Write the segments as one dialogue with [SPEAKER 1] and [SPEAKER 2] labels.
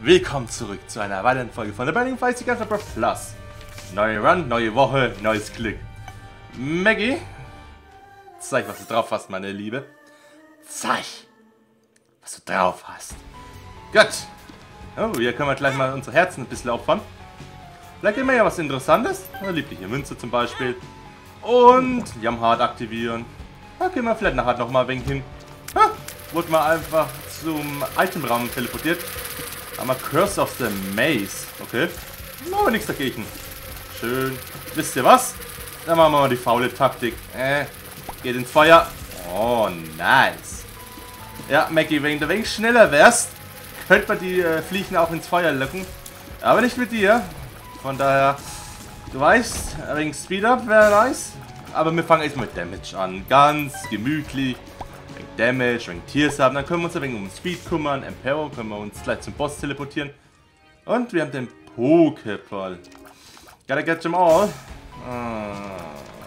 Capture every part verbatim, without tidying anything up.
[SPEAKER 1] willkommen zurück zu einer weiteren Folge von der Binding of Isaac Afterbirth Plus. Neue Run, neue Woche, neues Glück. Maggie, zeig, was du drauf hast, meine Liebe. Zeig, was du drauf hast. Gut. Oh, hier können wir gleich mal unsere Herzen ein bisschen opfern. Vielleicht immer ja was Interessantes. Eine liebliche Münze zum Beispiel. Und Jamhard aktivieren. Da gehen wir vielleicht nachher nochmal ein wenig hin. Ha, wurde mal einfach zum Itemraum teleportiert. Aber Curse of the Maze. Okay. Aber nichts dagegen. Schön. Wisst ihr was? Dann machen wir mal die faule Taktik. Äh, geht ins Feuer. Oh, nice. Ja, Maggie, wenn du ein wenig schneller wärst, könnte man die äh, Fliegen auch ins Feuer locken. Aber nicht mit dir. Von daher, du weißt, ein wenig Speed-Up wäre nice. Aber wir fangen erstmal mit Damage an. Ganz gemütlich. Ein wenig Damage, ein wenig Tiers haben. Dann können wir uns ein wenig um Speed kümmern. Emperor können wir uns gleich zum Boss teleportieren. Und wir haben den Pokéball. Gotta get them all. Ah.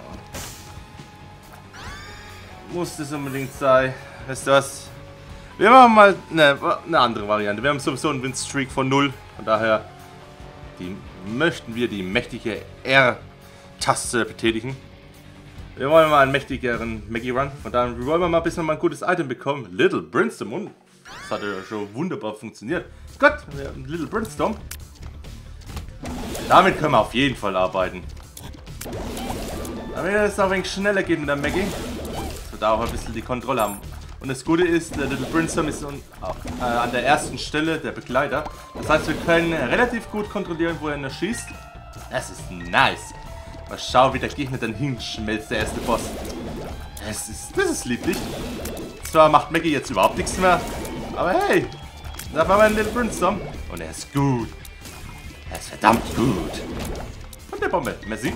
[SPEAKER 1] Muss das unbedingt sein. Weißt du was? Wir machen mal eine, eine andere Variante. Wir haben sowieso einen Win-Streak von null. Von daher die, möchten wir die mächtige R-Taste betätigen. Wir wollen mal einen mächtigeren Maggie Run. Von daher wollen wir mal ein bisschen mal ein gutes Item bekommen. Little Brimstone. Und das hat ja schon wunderbar funktioniert. Gut, wir haben Little Brimstone. Damit können wir auf jeden Fall arbeiten. Damit es auch ein wenig schneller geht mit der Maggie. Dass wir da auch ein bisschen die Kontrolle haben. Und das Gute ist, der Little Brimstone ist äh, an der ersten Stelle der Begleiter. Das heißt, wir können relativ gut kontrollieren, wo er ihn schießt. Das ist nice. Mal schauen, wie der Gegner dann hinschmelzt, der erste Boss. Das ist, das ist lieblich. Zwar macht Maggie jetzt überhaupt nichts mehr, aber hey, da war mein Little Brimstone. Und er ist gut. Er ist verdammt gut. Und der Bombe, merci.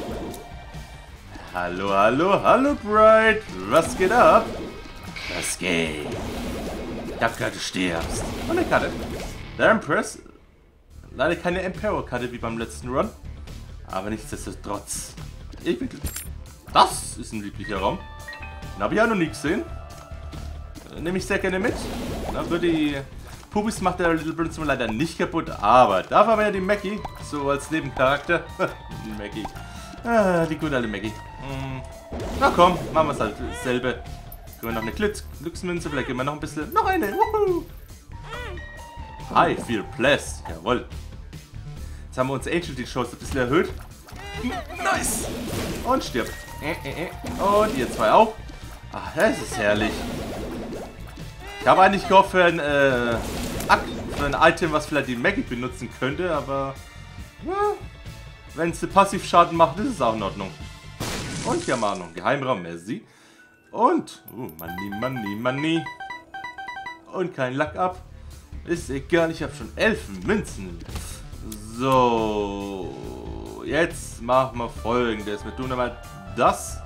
[SPEAKER 1] Hallo, hallo, hallo, Bright. Was geht ab? Was geht? Ich hab gehört, du stirbst. Und eine Karte. Der Empress. Leider keine Emperor-Karte wie beim letzten Run. Aber nichtsdestotrotz. Ich bin. Das ist ein lieblicher Raum. Den habe ich auch noch nie gesehen. Nehme ich sehr gerne mit. Dann wird die Pubis macht der Little Brimstone leider nicht kaputt. Aber dafür haben wir ja die Maggie. So als Nebencharakter. Die Maggie. Ah, die gute alte Maggie. Hm. Na komm, machen wir es halt dasselbe. Können wir noch eine Glücks Glücksmünze. Vielleicht geben wir noch ein bisschen. Noch eine. Wuhu. I feel blessed. Jawohl. Jetzt haben wir uns Angel die Chance ein bisschen erhöht. Nice. Und stirbt. Und ihr zwei auch. Ach, das ist herrlich. Ich habe eigentlich gehofft für ein, äh, für ein Item, was vielleicht die Maggie benutzen könnte, aber ja, wenn es Passivschaden macht, ist es auch in Ordnung. Und ja, Mahnung. Geheimraum, merci. Und, uh, Money, Money, Money. Und kein Luck ab. Ist egal, ich habe schon elf Münzen. So, jetzt machen wir Folgendes. Wir tun einmal das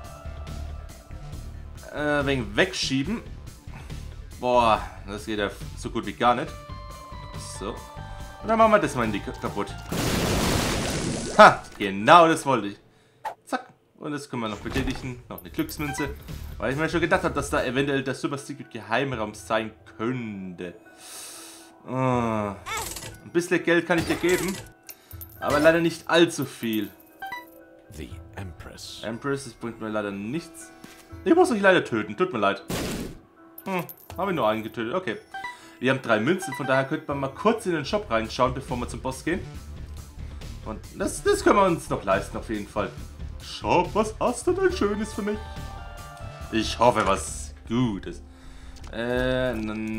[SPEAKER 1] äh, wegen wegschieben. Boah, das geht ja so gut wie gar nicht. So, und dann machen wir das mal in die kaputt. Ha, genau das wollte ich. Zack, und das können wir noch betätigen. Noch eine Glücksmünze. Weil ich mir schon gedacht habe, dass da eventuell der Super Secret Geheimraum sein könnte. Oh. Ein bisschen Geld kann ich dir geben, aber leider nicht allzu viel.
[SPEAKER 2] The Empress.
[SPEAKER 1] Empress, das bringt mir leider nichts. Ich muss euch leider töten, tut mir leid. Hm, habe ich nur einen getötet, okay. Wir haben drei Münzen, von daher könnte man mal kurz in den Shop reinschauen, bevor wir zum Boss gehen. Und das, das können wir uns noch leisten, auf jeden Fall. Shop, was hast du denn Schönes für mich? Ich hoffe, was Gutes. Äh,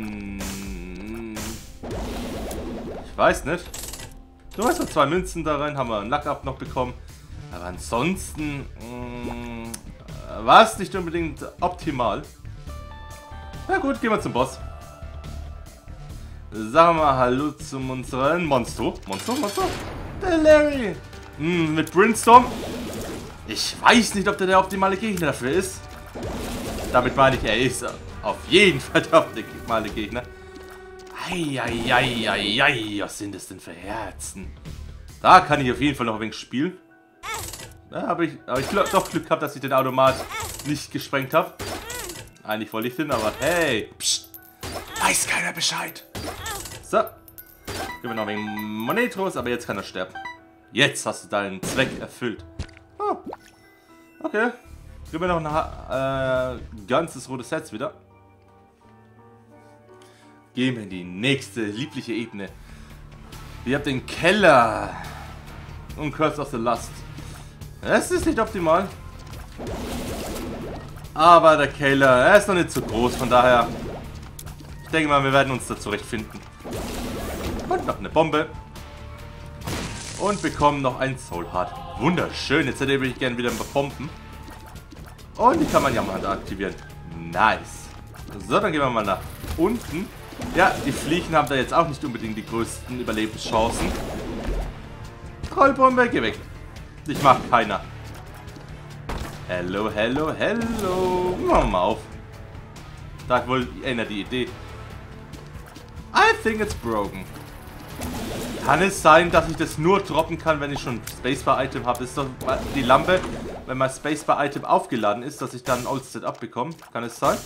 [SPEAKER 1] ich weiß nicht. Du hast noch zwei Münzen da rein, haben wir einen Luck-Up noch bekommen. Aber ansonsten war es nicht unbedingt optimal. Na gut, gehen wir zum Boss. Sagen wir mal Hallo zu unseren Monstro. Monstro, Monstro? Der Larry. Hm, mit Brimstone. Ich weiß nicht, ob der der optimale Gegner dafür ist. Damit meine ich, er ist auf jeden Fall der optimale Gegner. Eieieiei, was sind das denn für Herzen? Da kann ich auf jeden Fall noch ein wenig spielen. Da habe ich, hab ich doch Glück gehabt, dass ich den Automat nicht gesprengt habe. Eigentlich wollte ich den, aber hey, pst, weiß keiner Bescheid. So, Gib mir noch wegen Monetros, aber jetzt kann er sterben. Jetzt hast du deinen Zweck erfüllt. Oh. Okay. Gib mir noch ein äh, ganzes rotes Herz wieder. Gehen wir in die nächste liebliche Ebene. Wir haben den Keller. Und Curse of the Lust. Es ist nicht optimal. Aber der Keller, er ist noch nicht so groß, von daher. Ich denke mal, wir werden uns da zurechtfinden. Und noch eine Bombe. Und bekommen noch ein Soul Heart. Wunderschön, jetzt hätte ich gerne wieder ein paar Bomben. Und die kann man ja mal aktivieren. Nice. So, dann gehen wir mal nach unten. Ja, die Fliegen haben da jetzt auch nicht unbedingt die größten Überlebenschancen. Trollbombe, geh weg. Ich mag keiner. Hello, hello, hello. Machen wir mal auf. Da hat wohl einer die Idee. I think it's broken. Kann es sein, dass ich das nur droppen kann, wenn ich schon Spacebar-Item habe? Das ist doch die Lampe, wenn mein Spacebar-Item aufgeladen ist, dass ich dann ein Old Set-Up bekomme. Kann es sein?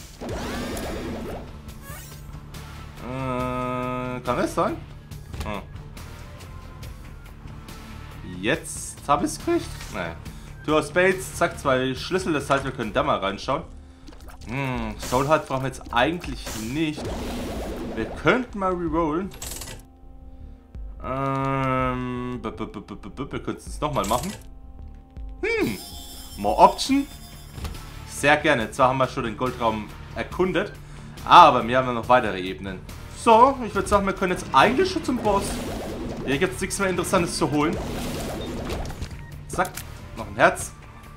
[SPEAKER 1] Äh, kann es sein? Hm. Jetzt habe ich es gekriegt? Naja. Two of Spades, zack, zwei Schlüssel, das heißt, wir können da mal reinschauen. Hm, Soul Heart brauchen wir jetzt eigentlich nicht. Wir könnten mal rerollen. Ähm, wir könnten es nochmal machen. Hm, more Option. Sehr gerne. Zwar haben wir schon den Goldraum erkundet, aber wir haben noch weitere Ebenen. So, ich würde sagen, wir können jetzt eigentlich schon zum Boss. Hier gibt es nichts mehr Interessantes zu holen. Zack, noch ein Herz.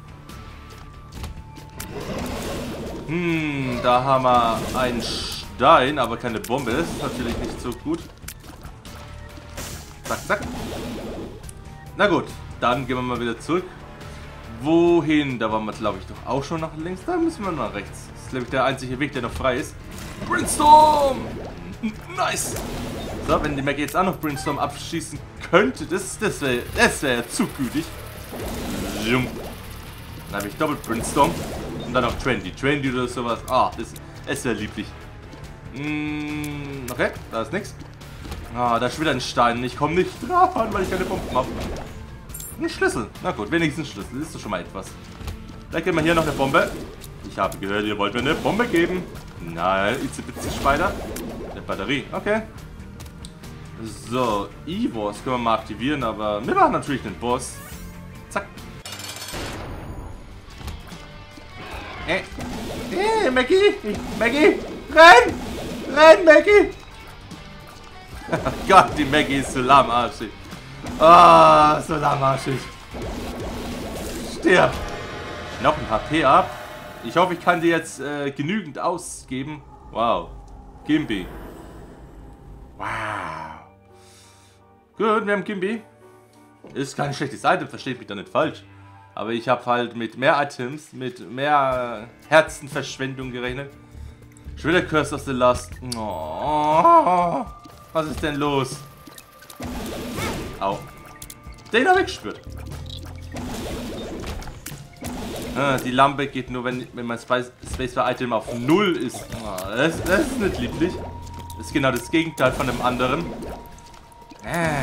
[SPEAKER 1] Hm, da haben wir einen Stein, aber keine Bombe. Das ist natürlich nicht so gut. Zack, zack. Na gut, dann gehen wir mal wieder zurück. Wohin? Da waren wir, glaube ich, doch auch schon nach links. Da müssen wir nach rechts. Das ist, glaube ich, der einzige Weg, der noch frei ist. Brimstone! Nice! So, wenn die Maggie jetzt auch noch Brimstone abschießen könnte, das, das wäre das wär ja zu gütig. Dann habe ich doppelt Brimstone. Und dann noch Trendy. Trendy oder sowas. Ah, das, das wäre lieblich. Mm, okay, da ist nichts. Ah, da ist wieder ein Stein. Ich komme nicht dran, weil ich keine Bomben habe. Ein Schlüssel. Na gut, wenigstens ein Schlüssel. Das ist doch schon mal etwas. Vielleicht geben wir hier noch eine Bombe. Ich habe gehört, ihr wollt mir eine Bombe geben. Nein, Itzy Bitsy Spider. Eine Batterie. Okay. So, Evos können wir mal aktivieren, aber wir machen natürlich den Boss. Zack. Äh. Äh, Maggie. Maggie. Renn. Renn, Maggie. Gott, die Maggie ist so lahmarschig. Ah, oh, so lahmarschig. Stirb. Noch ein H P ab. Ich hoffe, ich kann die jetzt äh, genügend ausgeben. Wow. Gimby. Wow. Gut, wir haben Gimby. Ist kein schlechtes Item, versteht mich da nicht falsch. Aber ich habe halt mit mehr Items, mit mehr Herzenverschwendung gerechnet. Schon wieder Curse of the Lust. Oh, was ist denn los? Au. Den habe ich gespürt. Ah, die Lampe geht nur, wenn, wenn mein Spacebar-Item auf null ist. Oh, das, das ist nicht lieblich. Das ist genau das Gegenteil von dem anderen. Äh.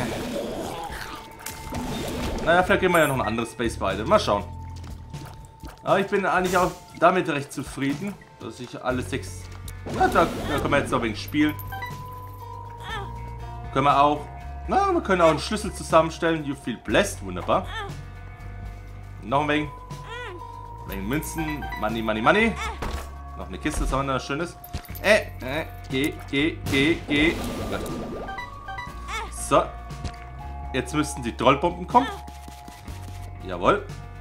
[SPEAKER 1] Naja, vielleicht geben wir ja noch ein anderes Spacebar-Item. Mal schauen. Aber ich bin eigentlich auch damit recht zufrieden, dass ich alle sechs... Na, da, da können wir jetzt noch ein wenig spielen. Können wir auch... Na, wir können auch einen Schlüssel zusammenstellen. You feel blessed. Wunderbar. Noch ein wenig. Ein wenig Münzen. Money, money, money. Noch eine Kiste, das haben wir noch schönes. Äh, äh, geh, geh, geh, geh. So. Jetzt müssten die Trollbomben kommen. Jawohl.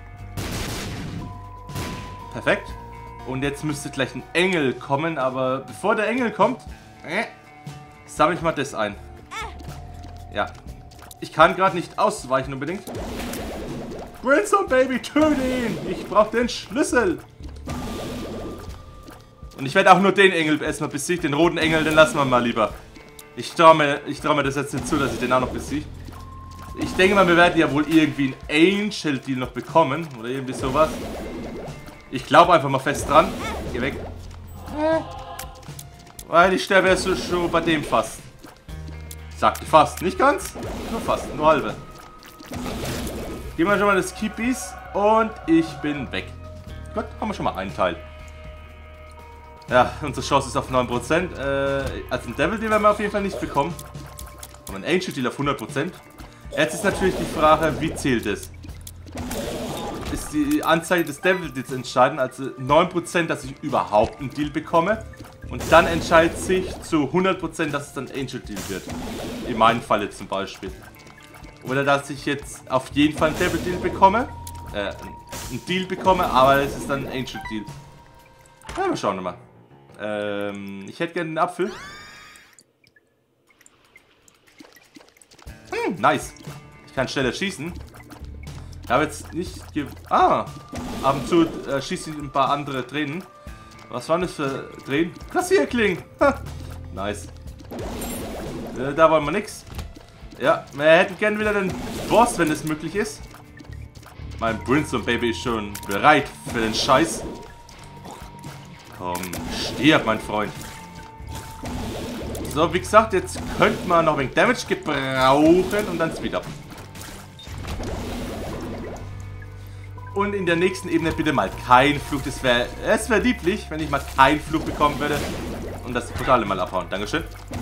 [SPEAKER 1] Perfekt. Und jetzt müsste gleich ein Engel kommen, aber bevor der Engel kommt, äh, sammle ich mal das ein. Ja. Ich kann gerade nicht ausweichen unbedingt. Brimstone Baby, töte ihn! Ich brauche den Schlüssel! Und ich werde auch nur den Engel erstmal besiegt. Den roten Engel, den lassen wir mal lieber. Ich traue mir, ich trau mir das jetzt nicht zu, dass ich den auch noch besiege. Ich denke mal, wir werden ja wohl irgendwie einen Angel Deal noch bekommen. Oder irgendwie sowas. Ich glaube einfach mal fest dran. Geh weg. Weil ich sterbe erst schon bei dem fast. Ich sagte fast, nicht ganz, nur fast, nur halbe. Gehen wir schon mal das Keepies und ich bin weg. Gut, haben wir schon mal einen Teil. Ja, unsere Chance ist auf neun Prozent. Äh, also ein Devil Deal werden wir auf jeden Fall nicht bekommen. Aber ein Ancient Deal auf hundert Prozent. Jetzt ist natürlich die Frage, wie zählt es? Ist die Anzeige des Devil Deals entscheidend, also neun Prozent, dass ich überhaupt einen Deal bekomme. Und dann entscheidet sich zu hundert Prozent, dass es dann Ancient Deal wird. In meinem Fall jetzt zum Beispiel. Oder dass ich jetzt auf jeden Fall einen Devil Deal bekomme. Äh, einen Deal bekomme, aber es ist dann ein Ancient Deal. Ja, wir schauen mal. Ähm, ich hätte gerne einen Apfel. Hm, nice. Ich kann schneller schießen. Ich habe jetzt nicht... Ge ah, ab und zu äh, schieße ich ein paar andere Tränen. Was waren das für Tränen? Kassierklingen. Nice. Äh, da wollen wir nix. Ja, wir hätten gerne wieder den Boss, wenn es möglich ist. Mein Brimstone Baby ist schon bereit für den Scheiß. Komm, stirb, mein Freund. So, wie gesagt, jetzt könnte man noch ein wenig Damage gebrauchen und dann Speed up. Und in der nächsten Ebene bitte mal kein Flug. Das wäre es wäre lieblich, wenn ich mal keinen Flug bekommen würde. Und das Portale mal abhauen. Dankeschön.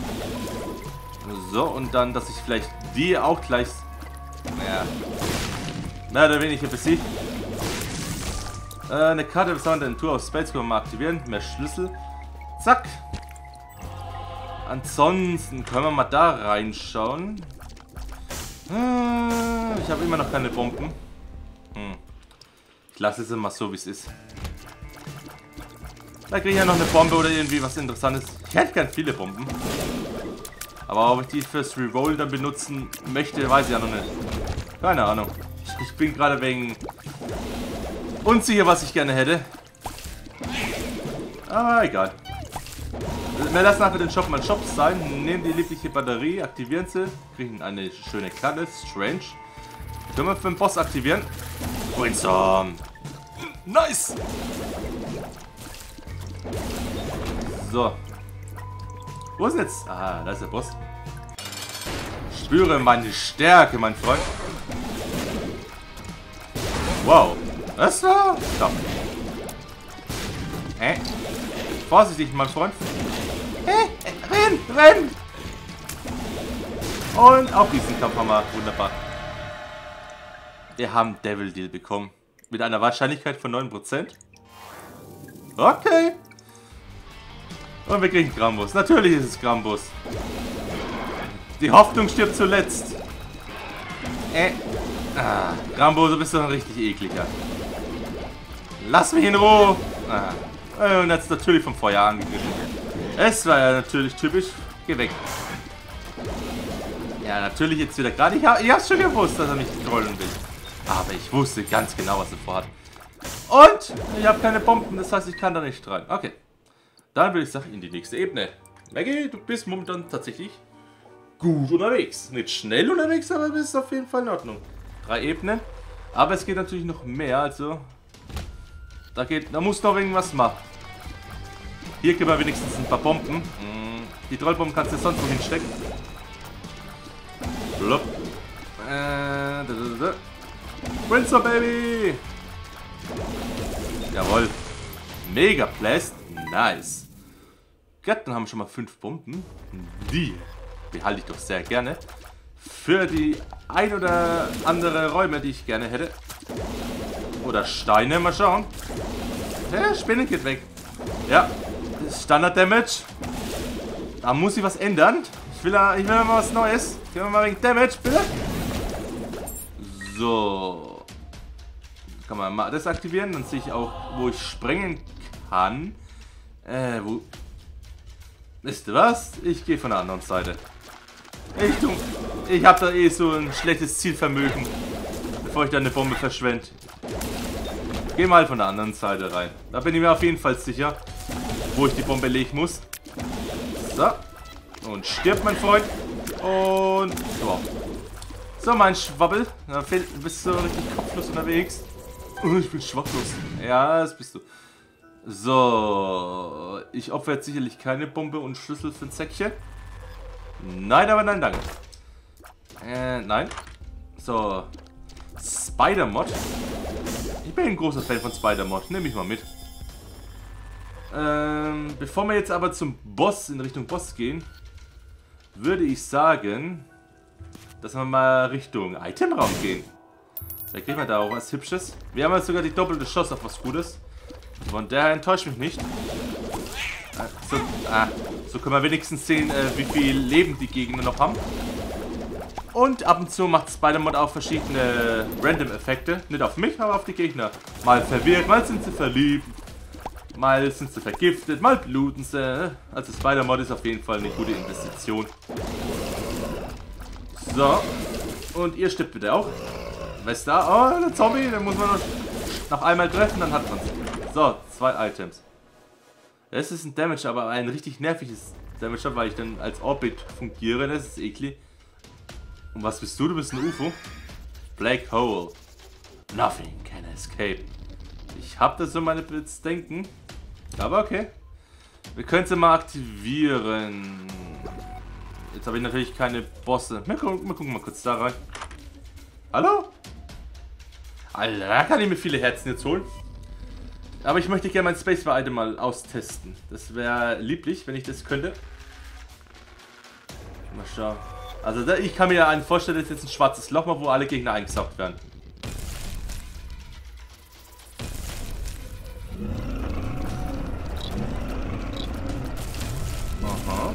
[SPEAKER 1] So, und dann, dass ich vielleicht die auch gleich... Naja. Mehr oder weniger besiegt. Äh, eine Karte besonders in Tour of Spells können wir mal aktivieren. Mehr Schlüssel. Zack. Ansonsten können wir mal da reinschauen. Äh, ich habe immer noch keine Bomben. Hm. Ich lasse es immer so, wie es ist. Da kriege ich ja noch eine Bombe oder irgendwie was Interessantes. Ich hätte gern viele Bomben. Aber ob ich die fürs Reroll dann benutzen möchte, weiß ich ja noch nicht. Keine Ahnung. Ich bin gerade wegen unsicher, was ich gerne hätte. Aber egal. Wir lassen einfach den Shop mal Shop sein. Nehmen die liebliche Batterie, aktivieren sie. Kriegen eine schöne Karte. Strange. Können wir für den Boss aktivieren. Brainstorm. Nice! So. Wo ist denn jetzt? Ah, da ist der Boss. Spüre meine Stärke, mein Freund. Wow. Das war... Stopp. Äh? Vorsichtig, mein Freund. Äh, renn, renn! Und auch diesen Kampf haben wir wunderbar. Wir haben Devil Deal bekommen. Mit einer Wahrscheinlichkeit von neun Prozent. Okay. Und wir kriegen Grambus. Natürlich ist es Grambus. Die Hoffnung stirbt zuletzt. Äh. Ah, Rambo, du bist doch ein richtig ekliger. Lass mich in Ruhe. Ah. Und jetzt natürlich vom Feuer angegriffen. Es war ja natürlich typisch. Geh weg. Ja, natürlich jetzt wieder gerade. Ich, ich hab's schon gewusst, dass er mich trollen will. Aber ich wusste ganz genau, was er vorhat. Und ich habe keine Bomben, das heißt, ich kann da nicht rein. Okay. Dann würde ich sagen, in die nächste Ebene. Maggie, du bist momentan tatsächlich gut unterwegs. Nicht schnell unterwegs, aber du bist auf jeden Fall in Ordnung. Drei Ebenen. Aber es geht natürlich noch mehr, also... Da geht, da muss noch irgendwas machen. Hier gibt man wenigstens ein paar Bomben. Die Trollbomben kannst du sonst wo hinstecken. Blub. Äh, da, da, da. Windsor Baby! Jawohl. Mega Blast. Nice. Gut, dann haben wir schon mal fünf Bomben. Die behalte ich doch sehr gerne. Für die ein oder andere Räume, die ich gerne hätte. Oder Steine, mal schauen. Der Spinne geht weg. Ja, Standard Damage. Da muss ich was ändern. Ich will, ich will mal was Neues. Gehen wir mal wegen Damage, bitte. So. Kann man mal das aktivieren. Dann sehe ich auch, wo ich sprengen kann. Äh, wo... Wisst ihr was? Ich gehe von der anderen Seite. Ich, tu, ich habe da eh so ein schlechtes Zielvermögen, bevor ich da eine Bombe verschwende. Geh mal von der anderen Seite rein. Da bin ich mir auf jeden Fall sicher, wo ich die Bombe legen muss. So. Und stirbt, mein Freund. Und so. So, mein Schwabbel. Da bist du richtig kopflos unterwegs. Oh, ich bin schwachlos. Ja, das bist du. So. Ich opfere jetzt sicherlich keine Bombe und Schlüssel für ein Säckchen. Nein, aber nein, danke. Äh, nein. So. Spider-Mod. Ich bin ein großer Fan von Spider-Mod. Nehme ich mal mit. Ähm, bevor wir jetzt aber zum Boss, in Richtung Boss gehen, würde ich sagen, dass wir mal Richtung Itemraum gehen. Da kriegen wir da auch was Hübsches. Wir haben jetzt sogar die doppelte Chance auf was Gutes. Von daher enttäuscht mich nicht. So, ah, so können wir wenigstens sehen, äh, wie viel Leben die Gegner noch haben. Und ab und zu macht Spider-Mod auch verschiedene Random-Effekte. Nicht auf mich, aber auf die Gegner. Mal verwirrt, mal sind sie verliebt. Mal sind sie vergiftet, mal bluten sie. Also Spider-Mod ist auf jeden Fall eine gute Investition. So. Und ihr stirbt bitte auch. Wer ist da? Oh, der Zombie. Den muss man noch, noch einmal treffen, dann hat man es. So, zwei Items. Das ist ein Damage, aber ein richtig nerviges Damage, weil ich dann als Orbit fungiere. Das ist eklig. Und was bist du? Du bist ein U F O. Black Hole. Nothing can escape. Ich habe da so meine Bedenken. Aber okay. Wir können sie mal aktivieren. Jetzt habe ich natürlich keine Bosse. Wir gucken, wir gucken mal kurz da rein. Hallo? Alter, da kann ich mir viele Herzen jetzt holen. Aber ich möchte gerne mein Spacebar-Item mal austesten. Das wäre lieblich, wenn ich das könnte. Mal schauen. Also da, ich kann mir ja einen vorstellen, das ist jetzt ein schwarzes Loch, wo alle Gegner eingesaugt werden. Aha.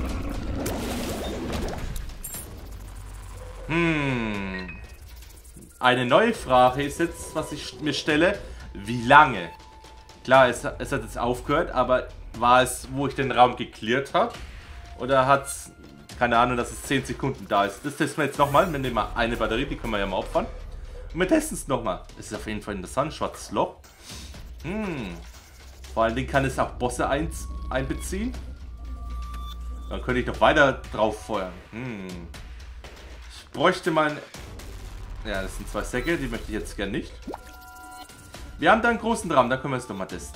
[SPEAKER 1] Hm. Eine neue Frage ist jetzt, was ich mir stelle. Wie lange? Klar, es, es hat jetzt aufgehört, aber war es, wo ich den Raum geklärt habe? Oder hat es, keine Ahnung, dass es zehn Sekunden da ist? Das testen wir jetzt nochmal. Wir nehmen mal eine Batterie, die können wir ja mal opfern. Und wir testen es nochmal. Es ist auf jeden Fall interessant, schwarzes Loch. Hm. Vor allen Dingen kann es auch Bosse ein, einbeziehen. Dann könnte ich noch weiter drauf feuern. Hm. Ich bräuchte mal ein... Ja, das sind zwei Säcke, die möchte ich jetzt gern nicht. Wir haben da einen großen Raum, da können wir es doch mal testen.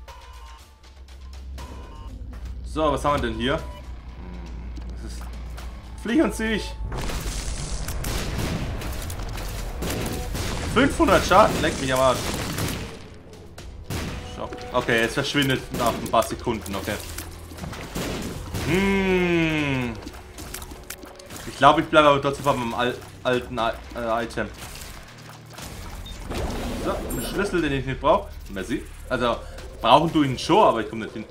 [SPEAKER 1] So, was haben wir denn hier? Das ist Flieg und Sieg. fünfhundert Schaden, leck mich am Arsch. Okay, jetzt verschwindet nach ein paar Sekunden, okay. Hm. Ich glaube, ich bleibe aber trotzdem bei meinem al alten äh, Item. So, ein Schlüssel, den ich nicht brauche. Merci. Also, brauchen du ihn schon, aber ich komme nicht hin.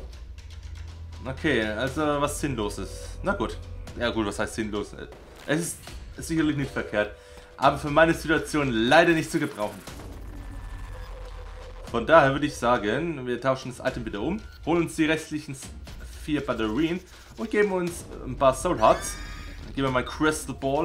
[SPEAKER 1] Okay, also was Sinnloses. Na gut. Ja gut, was heißt sinnlos? Es ist, ist sicherlich nicht verkehrt. Aber für meine Situation leider nicht zu gebrauchen. Von daher würde ich sagen, wir tauschen das Item wieder um. Holen uns die restlichen vier Batterien und geben uns ein paar Soul Hearts. Dann geben wir mal Crystal Ball.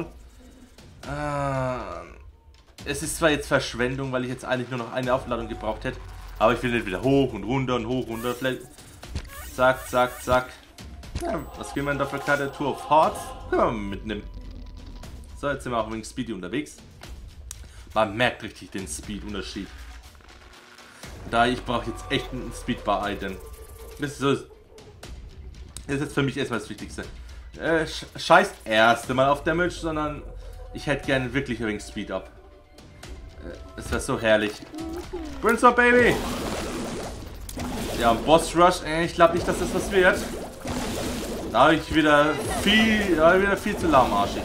[SPEAKER 1] Äh... Es ist zwar jetzt Verschwendung, weil ich jetzt eigentlich nur noch eine Aufladung gebraucht hätte. Aber ich will nicht wieder hoch und runter und hoch und runter. Vielleicht. Zack, zack, zack. Ja, was gehen wir denn da für Karte? Tour of Hearts? Können wir mal mitnehmen. So, jetzt sind wir auch wegen Speedy unterwegs. Man merkt richtig den Speed-Unterschied. Da ich brauche jetzt echt ein Speedbar-Item. Das ist so. Das ist jetzt für mich erstmal das Wichtigste. Äh, scheiß erste Mal auf Damage, sondern ich hätte gerne wirklich ein wenig Speed up. Es wäre so herrlich. Prince of Baby! Ja, Boss Rush, äh, ich glaube nicht, dass das was wird. Da habe ich wieder viel, ja, wieder viel zu lahmarschig.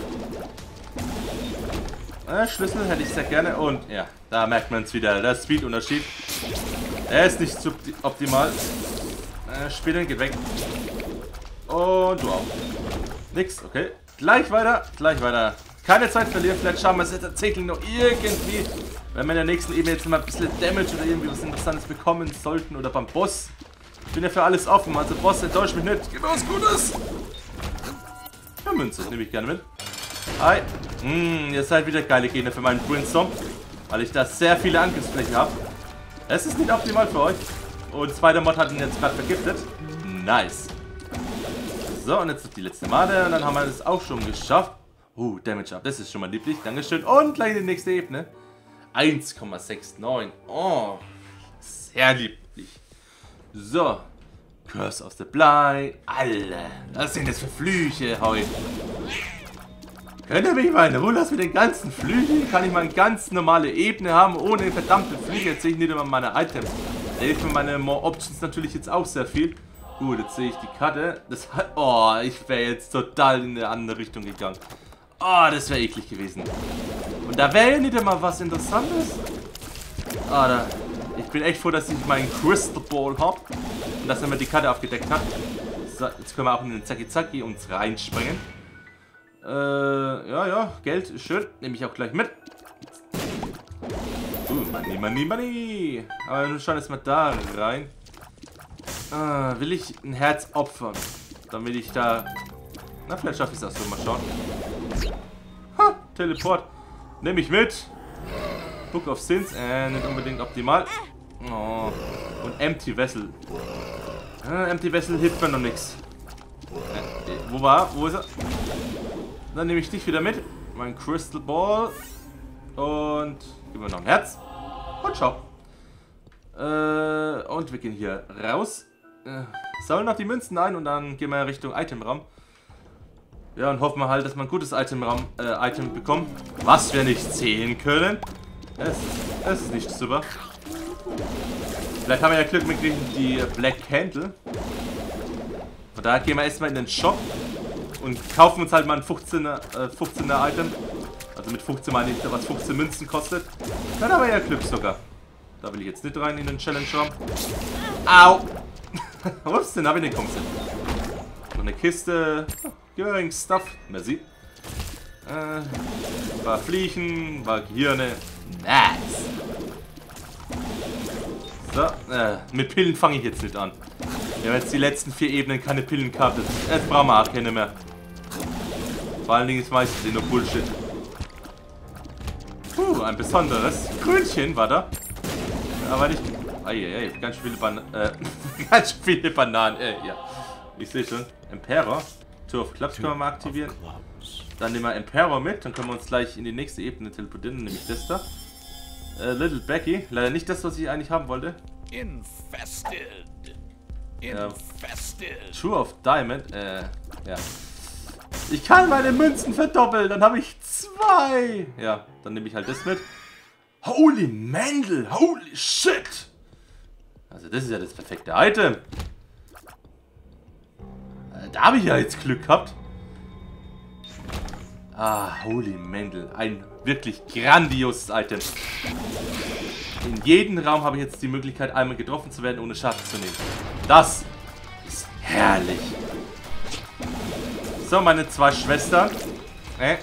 [SPEAKER 1] Äh, Schlüssel hätte ich sehr gerne und ja, da merkt man es wieder, der Speed-Unterschied. Er ist nicht optimal. Äh, Spielen geht weg. Und du auch. Nix, okay. Gleich weiter, gleich weiter. Keine Zeit verlieren, vielleicht schauen wir es jetzt tatsächlich noch irgendwie, wenn wir in der nächsten Ebene jetzt mal ein bisschen Damage oder irgendwie was Interessantes bekommen sollten oder beim Boss. Ich bin ja für alles offen, also Boss, enttäuscht mich nicht. Gib mir was Gutes! Ja, Münze, nehme ich gerne mit. Hi. Hm, ihr seid wieder geile Gegner für meinen Brimstone, weil ich da sehr viele Angriffsflächen habe. Es ist nicht optimal für euch. Und Spider-Mod hat ihn jetzt gerade vergiftet. Nice. So, und jetzt noch die letzte Made und dann haben wir das auch schon geschafft. Uh, Damage up, das ist schon mal lieblich, dankeschön. Und gleich die nächste Ebene. eins Komma neunundsechzig. Oh, sehr lieblich. So, Curse of the Blind. Alle. Was sind das für Flüche heute? Könnt ihr mich mal in Ruhe lassen mit den ganzen Flüchen? Kann ich mal eine ganz normale Ebene haben, ohne verdammte Flüche? Jetzt sehe ich nicht immer meine Items. Da hilft mir meine More Options natürlich jetzt auch sehr viel. Gut, jetzt sehe ich die Karte. Das hat, oh, ich wäre jetzt total in eine andere Richtung gegangen. Oh, das wäre eklig gewesen. Und da wäre ja nicht immer was Interessantes. Ah, da. Ich bin echt froh, dass ich meinen Crystal Ball habe. Und dass er mir die Karte aufgedeckt hat. So, jetzt können wir auch in den Zacki Zacki uns reinspringen. Äh, ja, ja, Geld ist schön. Nehme ich auch gleich mit. Uh, money, money, money. Aber nun schauen wir jetzt mal da rein. Ah, will ich ein Herz opfern? Damit ich da... Na, vielleicht schaffe ich es auch so. Mal schauen. Ha, Teleport. Nehme ich mit. Book of Sins. Äh, nicht unbedingt optimal. Oh. Und Empty Vessel. Äh, Empty Vessel hilft mir noch nichts. Äh, wo war? Wo ist er? Dann nehme ich dich wieder mit. Mein Crystal Ball. Und geben wir noch ein Herz. Und schau. Äh, und wir gehen hier raus. Äh, sammeln noch die Münzen ein und dann gehen wir Richtung Itemraum. Ja, und hoffen wir halt, dass wir ein gutes Itemraum, äh, Item bekommen. Was wir nicht sehen können. Es, es ist nicht super. Vielleicht haben wir ja Glück mit die Black Candle. Von daher gehen wir erstmal in den Shop. Und kaufen uns halt mal ein fünfzehner, äh, fünfzehner Item. Also mit fünfzehn meine ich, was fünfzehn Münzen kostet. Dann haben wir ja Glück sogar. Da will ich jetzt nicht rein in den Challenge-Raum. Au! Ups, den habe ich nicht kommen sehen. Noch eine Kiste. Göring Stuff. Merci. Äh, war Fliechen, war Gehirne. Nice. So, äh, mit Pillen fange ich jetzt nicht an. Wir haben jetzt die letzten vier Ebenen keine Pillen gehabt. Jetzt brauchen wir auch keine mehr. Vor allen Dingen ist meistens nur Bullshit. Puh, ein besonderes Krönchen war da. Aber nicht... Eieiei, ganz viele Bananen. Äh, ganz viele Bananen. Äh, ja. Ich sehe schon. Emperor. Two of Clubs können wir mal aktivieren. Dann nehmen wir Emperor mit. Dann können wir uns gleich in die nächste Ebene teleportieren. Nämlich das da. Äh, Little Becky. Leider nicht das, was ich eigentlich haben wollte.
[SPEAKER 2] Infested. Infested.
[SPEAKER 1] Ja. True of Diamond. Äh, ja. Ich kann meine Münzen verdoppeln. Dann habe ich zwei. Ja, dann nehme ich halt das mit. Holy Mandel. Holy shit. Also das ist ja das perfekte Item. Da habe ich ja jetzt Glück gehabt. Ah, Holy Mandel. Ein wirklich grandioses Item. In jedem Raum habe ich jetzt die Möglichkeit, einmal getroffen zu werden, ohne Schaden zu nehmen. Das ist herrlich. So, meine zwei Schwestern. Äh.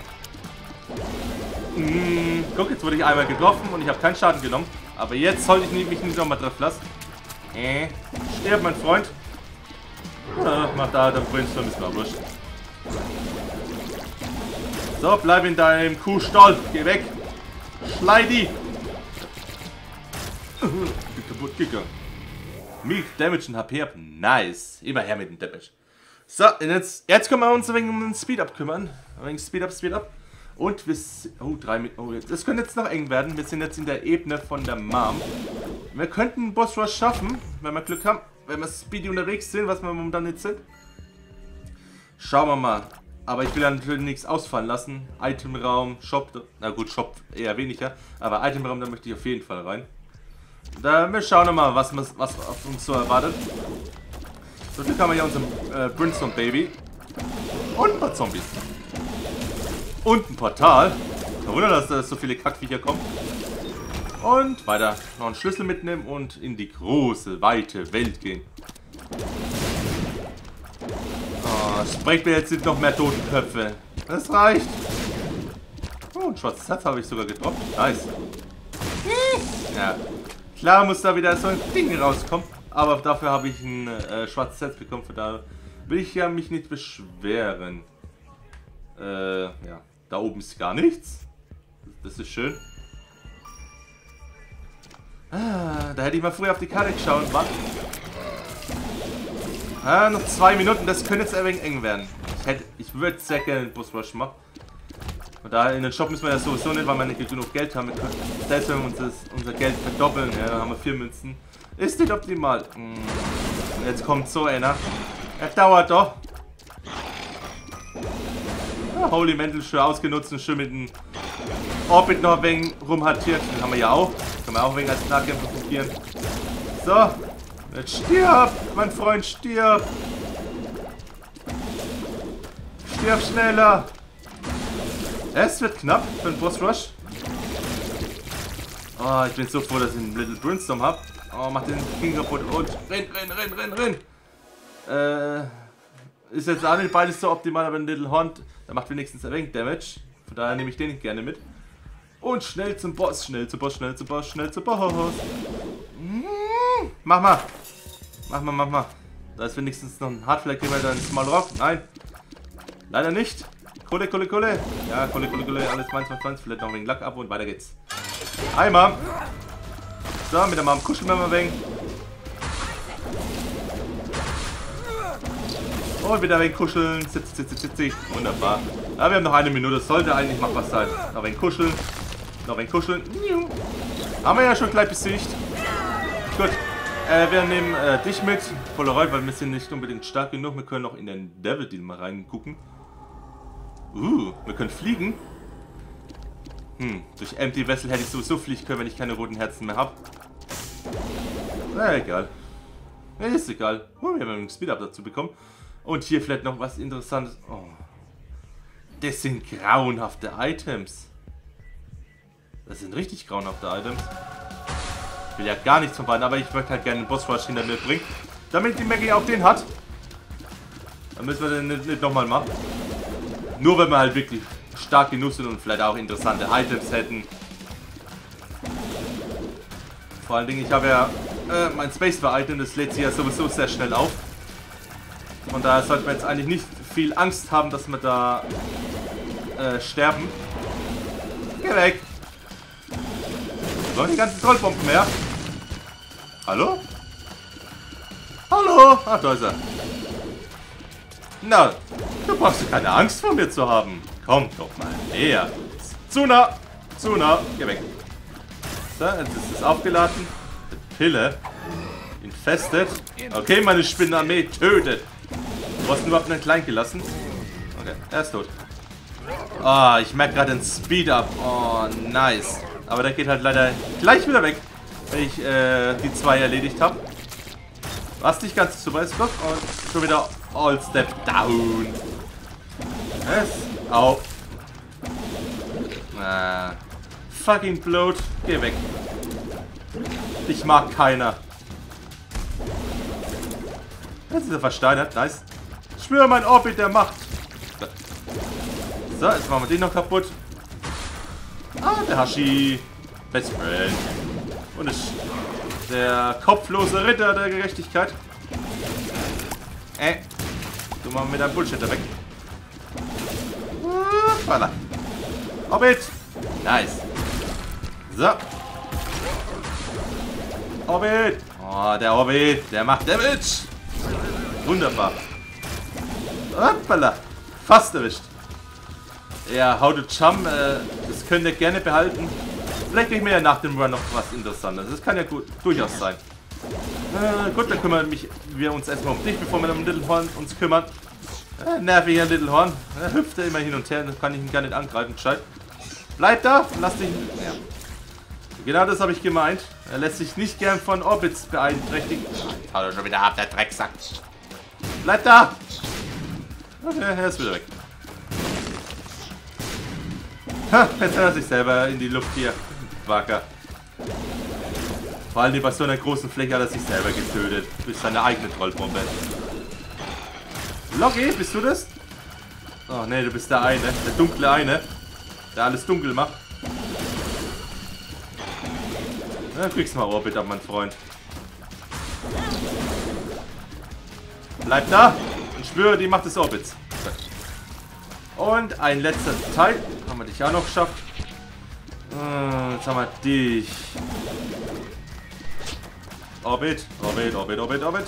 [SPEAKER 1] Mm, guck, jetzt wurde ich einmal getroffen und ich habe keinen Schaden genommen. Aber jetzt sollte ich mich nicht nochmal treffen lassen. Äh. Stirb, mein Freund. Ja, mach da, dann Brainstorm ist mal wurscht. So, bleib in deinem Kuhstall. Geh weg. Schleidi. Kaputt gegangen. Milk Damage und H P ab. Nice. Immer her mit dem Damage. So, jetzt, jetzt können wir uns ein wenig um den Speed-Up kümmern. Ein wenig Speed-Up, Speed-Up. Und wir... Oh, drei mit... Oh, das könnte jetzt noch eng werden. Wir sind jetzt in der Ebene von der Mom. Wir könnten einen Boss Rush schaffen, wenn wir Glück haben. Wenn wir Speedy unterwegs sind, was wir momentan nicht sind. Schauen wir mal. Aber ich will ja natürlich nichts ausfallen lassen. Itemraum, Shop... Na gut, Shop eher weniger. Aber Itemraum, da möchte ich auf jeden Fall rein. Da, wir schauen mal, was, was auf uns so erwartet. So, hier haben wir hier unseren äh, Brimstone Baby. Und ein paar Zombies. Und ein Portal. Kein Wunder, dass da so viele Kackviecher kommen. Und weiter. Noch einen Schlüssel mitnehmen und in die große, weite Welt gehen. Oh, es bringt mir jetzt nicht noch mehr Totenköpfe. Das reicht. Oh, ein schwarzes Herz habe ich sogar gedroppt. Nice. Ja. Klar muss da wieder so ein Ding rauskommen. Aber dafür habe ich ein äh, schwarzes Herz bekommen. Von daher will ich ja mich nicht beschweren. Äh, ja. Da oben ist gar nichts. Das ist schön. Ah, da hätte ich mal früher auf die Karte geschaut. Was? Ah, noch zwei Minuten. Das könnte jetzt ein wenig eng werden. Ich, hätte, ich würde sehr gerne den Boss Rush machen. Und da in den Shop müssen wir ja sowieso nicht, weil wir nicht genug Geld haben. Wir können, selbst wenn wir uns das, unser Geld verdoppeln, ja, dann haben wir vier Münzen. Ist nicht optimal. Hm. Jetzt kommt so einer. Er dauert doch. Ja, Holy Mantle schön ausgenutzt und schön mit dem Orbit noch ein wenig rumhantiert. Den haben wir ja auch. Können wir auch ein wenig als Nahkämpfer probieren. So. Jetzt stirb, mein Freund, stirb. Stirb schneller. Es wird knapp für den Boss Rush. Oh, ich bin so froh, dass ich einen Little Brimstone habe. Oh, mach den King kaputt und renn, renn, renn, renn, renn. Äh, ist jetzt auch nicht beides so optimal, aber ein Little Horn, der macht wenigstens ein wenig Damage. Von daher nehme ich den gerne mit. Und schnell zum Boss, schnell zum Boss, schnell zum Boss, schnell zum Boss. Mach mal. Mach mal, mach mal. Da ist wenigstens noch ein Hardflag, gehen wir dann Small Rock. Nein. Leider nicht. Kohle, Kohle, Kohle. Ja, Kohle, Kohle, Kohle. Alles meins, meins, meins. Vielleicht noch ein wenig Lack ab und weiter geht's. Hi, Mom. So, mit der Mom kuscheln wir mal ein wenig. Und wieder ein wenig kuscheln. Sitz, sitz, sitz, sitz. Wunderbar. Ja, wir haben noch eine Minute. Das sollte eigentlich machbar sein. Noch ein wenig kuscheln. Noch ein wenig kuscheln. Haben wir ja schon gleich besiegt. Gut. Äh, wir nehmen äh, dich mit. Polaroid, weil wir sind nicht unbedingt stark genug. Wir können noch in den Devil Deal mal reingucken. Uh, wir können fliegen. Hm, durch Empty Vessel hätte ich sowieso fliegen können, wenn ich keine roten Herzen mehr habe. Na, egal. Ist egal. Oh, wir haben einen Speed-Up dazu bekommen. Und hier vielleicht noch was Interessantes. Oh. Das sind grauenhafte Items. Das sind richtig grauenhafte Items. Ich will ja gar nichts von beiden, aber ich möchte halt gerne einen Boss Rush hinter mir bringen. Damit die Maggie auch den hat. Dann müssen wir den nicht, nicht nochmal machen. Nur wenn wir halt wirklich stark genug sind und vielleicht auch interessante Items hätten. Vor allen Dingen, ich habe ja äh, mein Space War Item, das lädt sich ja sowieso sehr schnell auf. Von daher sollten wir jetzt eigentlich nicht viel Angst haben, dass wir da äh, sterben. Geh weg! So, die ganzen Trollbomben mehr. Hallo? Hallo? Ach, da ist er. Na, du brauchst keine Angst vor mir zu haben. Komm doch mal näher. Zu nah. Zu nah. Geh weg. So, jetzt ist es aufgeladen. Die Pille. Infestet. Okay, meine Spinnenarmee tötet. Du hast ihn überhaupt nicht klein gelassen. Okay, er ist tot. Ah, oh, ich merke gerade den Speed-Up. Oh, nice. Aber der geht halt leider gleich wieder weg, wenn ich äh, die zwei erledigt habe. Was nicht ganz so weit kommt. Und schon wieder All Step Down. Es. Au. Ah. Fucking Bloat. Geh weg. Ich mag keiner. Jetzt ist er versteinert. Nice. Schwöre mein Orbit der Macht. So, jetzt machen wir den noch kaputt. Ah, der Hashi. Best Friend. Und ist der kopflose Ritter der Gerechtigkeit. Äh. Du machst mit deinem Bullshit da weg. Voilà. Orbit. Nice. So. Orbit. Oh, der Orbit. Der macht Damage. Wunderbar. Hoppala. Fast erwischt. Ja, How to Jump. Äh, das könnt ihr gerne behalten. Vielleicht kriegen wir ja nach dem Run noch was Interessantes. Das kann ja gut, durchaus sein. Äh, gut, dann kümmern mich, wir uns erstmal um dich, bevor wir um Little Horn uns kümmern. Äh, nerviger Little Horn. Er hüpft ja immer hin und her, dann kann ich ihn gar nicht angreifen. Gescheit. Bleib da und lass dich. Ja. Genau das habe ich gemeint. Er lässt sich nicht gern von Orbits beeinträchtigen. Hau doch schon wieder ab, der Drecksack. Bleib da! Okay, er ist wieder weg. Ha, jetzt hat er sich selber in die Luft hier. Wacker. Vor allem bei so einer großen Fläche hat er sich selber getötet. Durch seine eigene Trollbombe. Loki, bist du das? Oh ne, du bist der eine. Der dunkle eine. Der alles dunkel macht. Na, kriegst mal Orbit ab, mein Freund. Bleib da und schwöre, die Macht des Orbits. Und ein letzter Teil. Haben wir dich auch noch geschafft. Uh, jetzt haben wir dich. Orbit, Orbit, Orbit, Orbit, Orbit.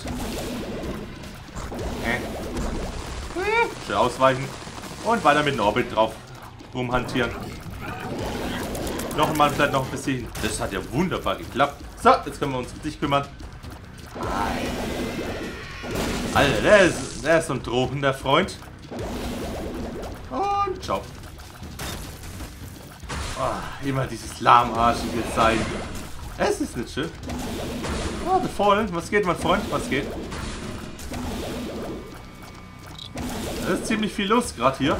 [SPEAKER 1] Äh. Schön ausweichen. Und weiter mit dem Orbit drauf rumhantieren. Noch einmal vielleicht noch ein bisschen. Das hat ja wunderbar geklappt. So, jetzt können wir uns um dich kümmern. Alter, der ist, der ist so ein drohender Freund. Und ciao. Oh, immer dieses lahmarschige Sein. Es ist nicht schön. Oh, The Fallen. Was geht, mein Freund? Was geht? Da ist ziemlich viel los gerade hier.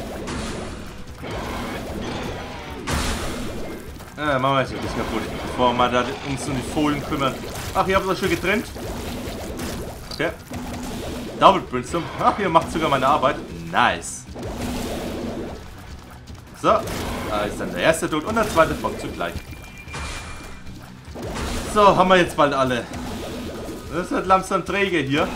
[SPEAKER 1] Äh, machen wir jetzt nicht kaputt, bevor wir da uns um die Fohlen kümmern. Ach, ihr habt euch schon getrennt? Okay. Double Brimstone. Ach, ihr macht sogar meine Arbeit. Nice. So, da ist dann der erste tot und der zweite folgt zugleich. So, haben wir jetzt bald alle. Das wird langsam träge hier.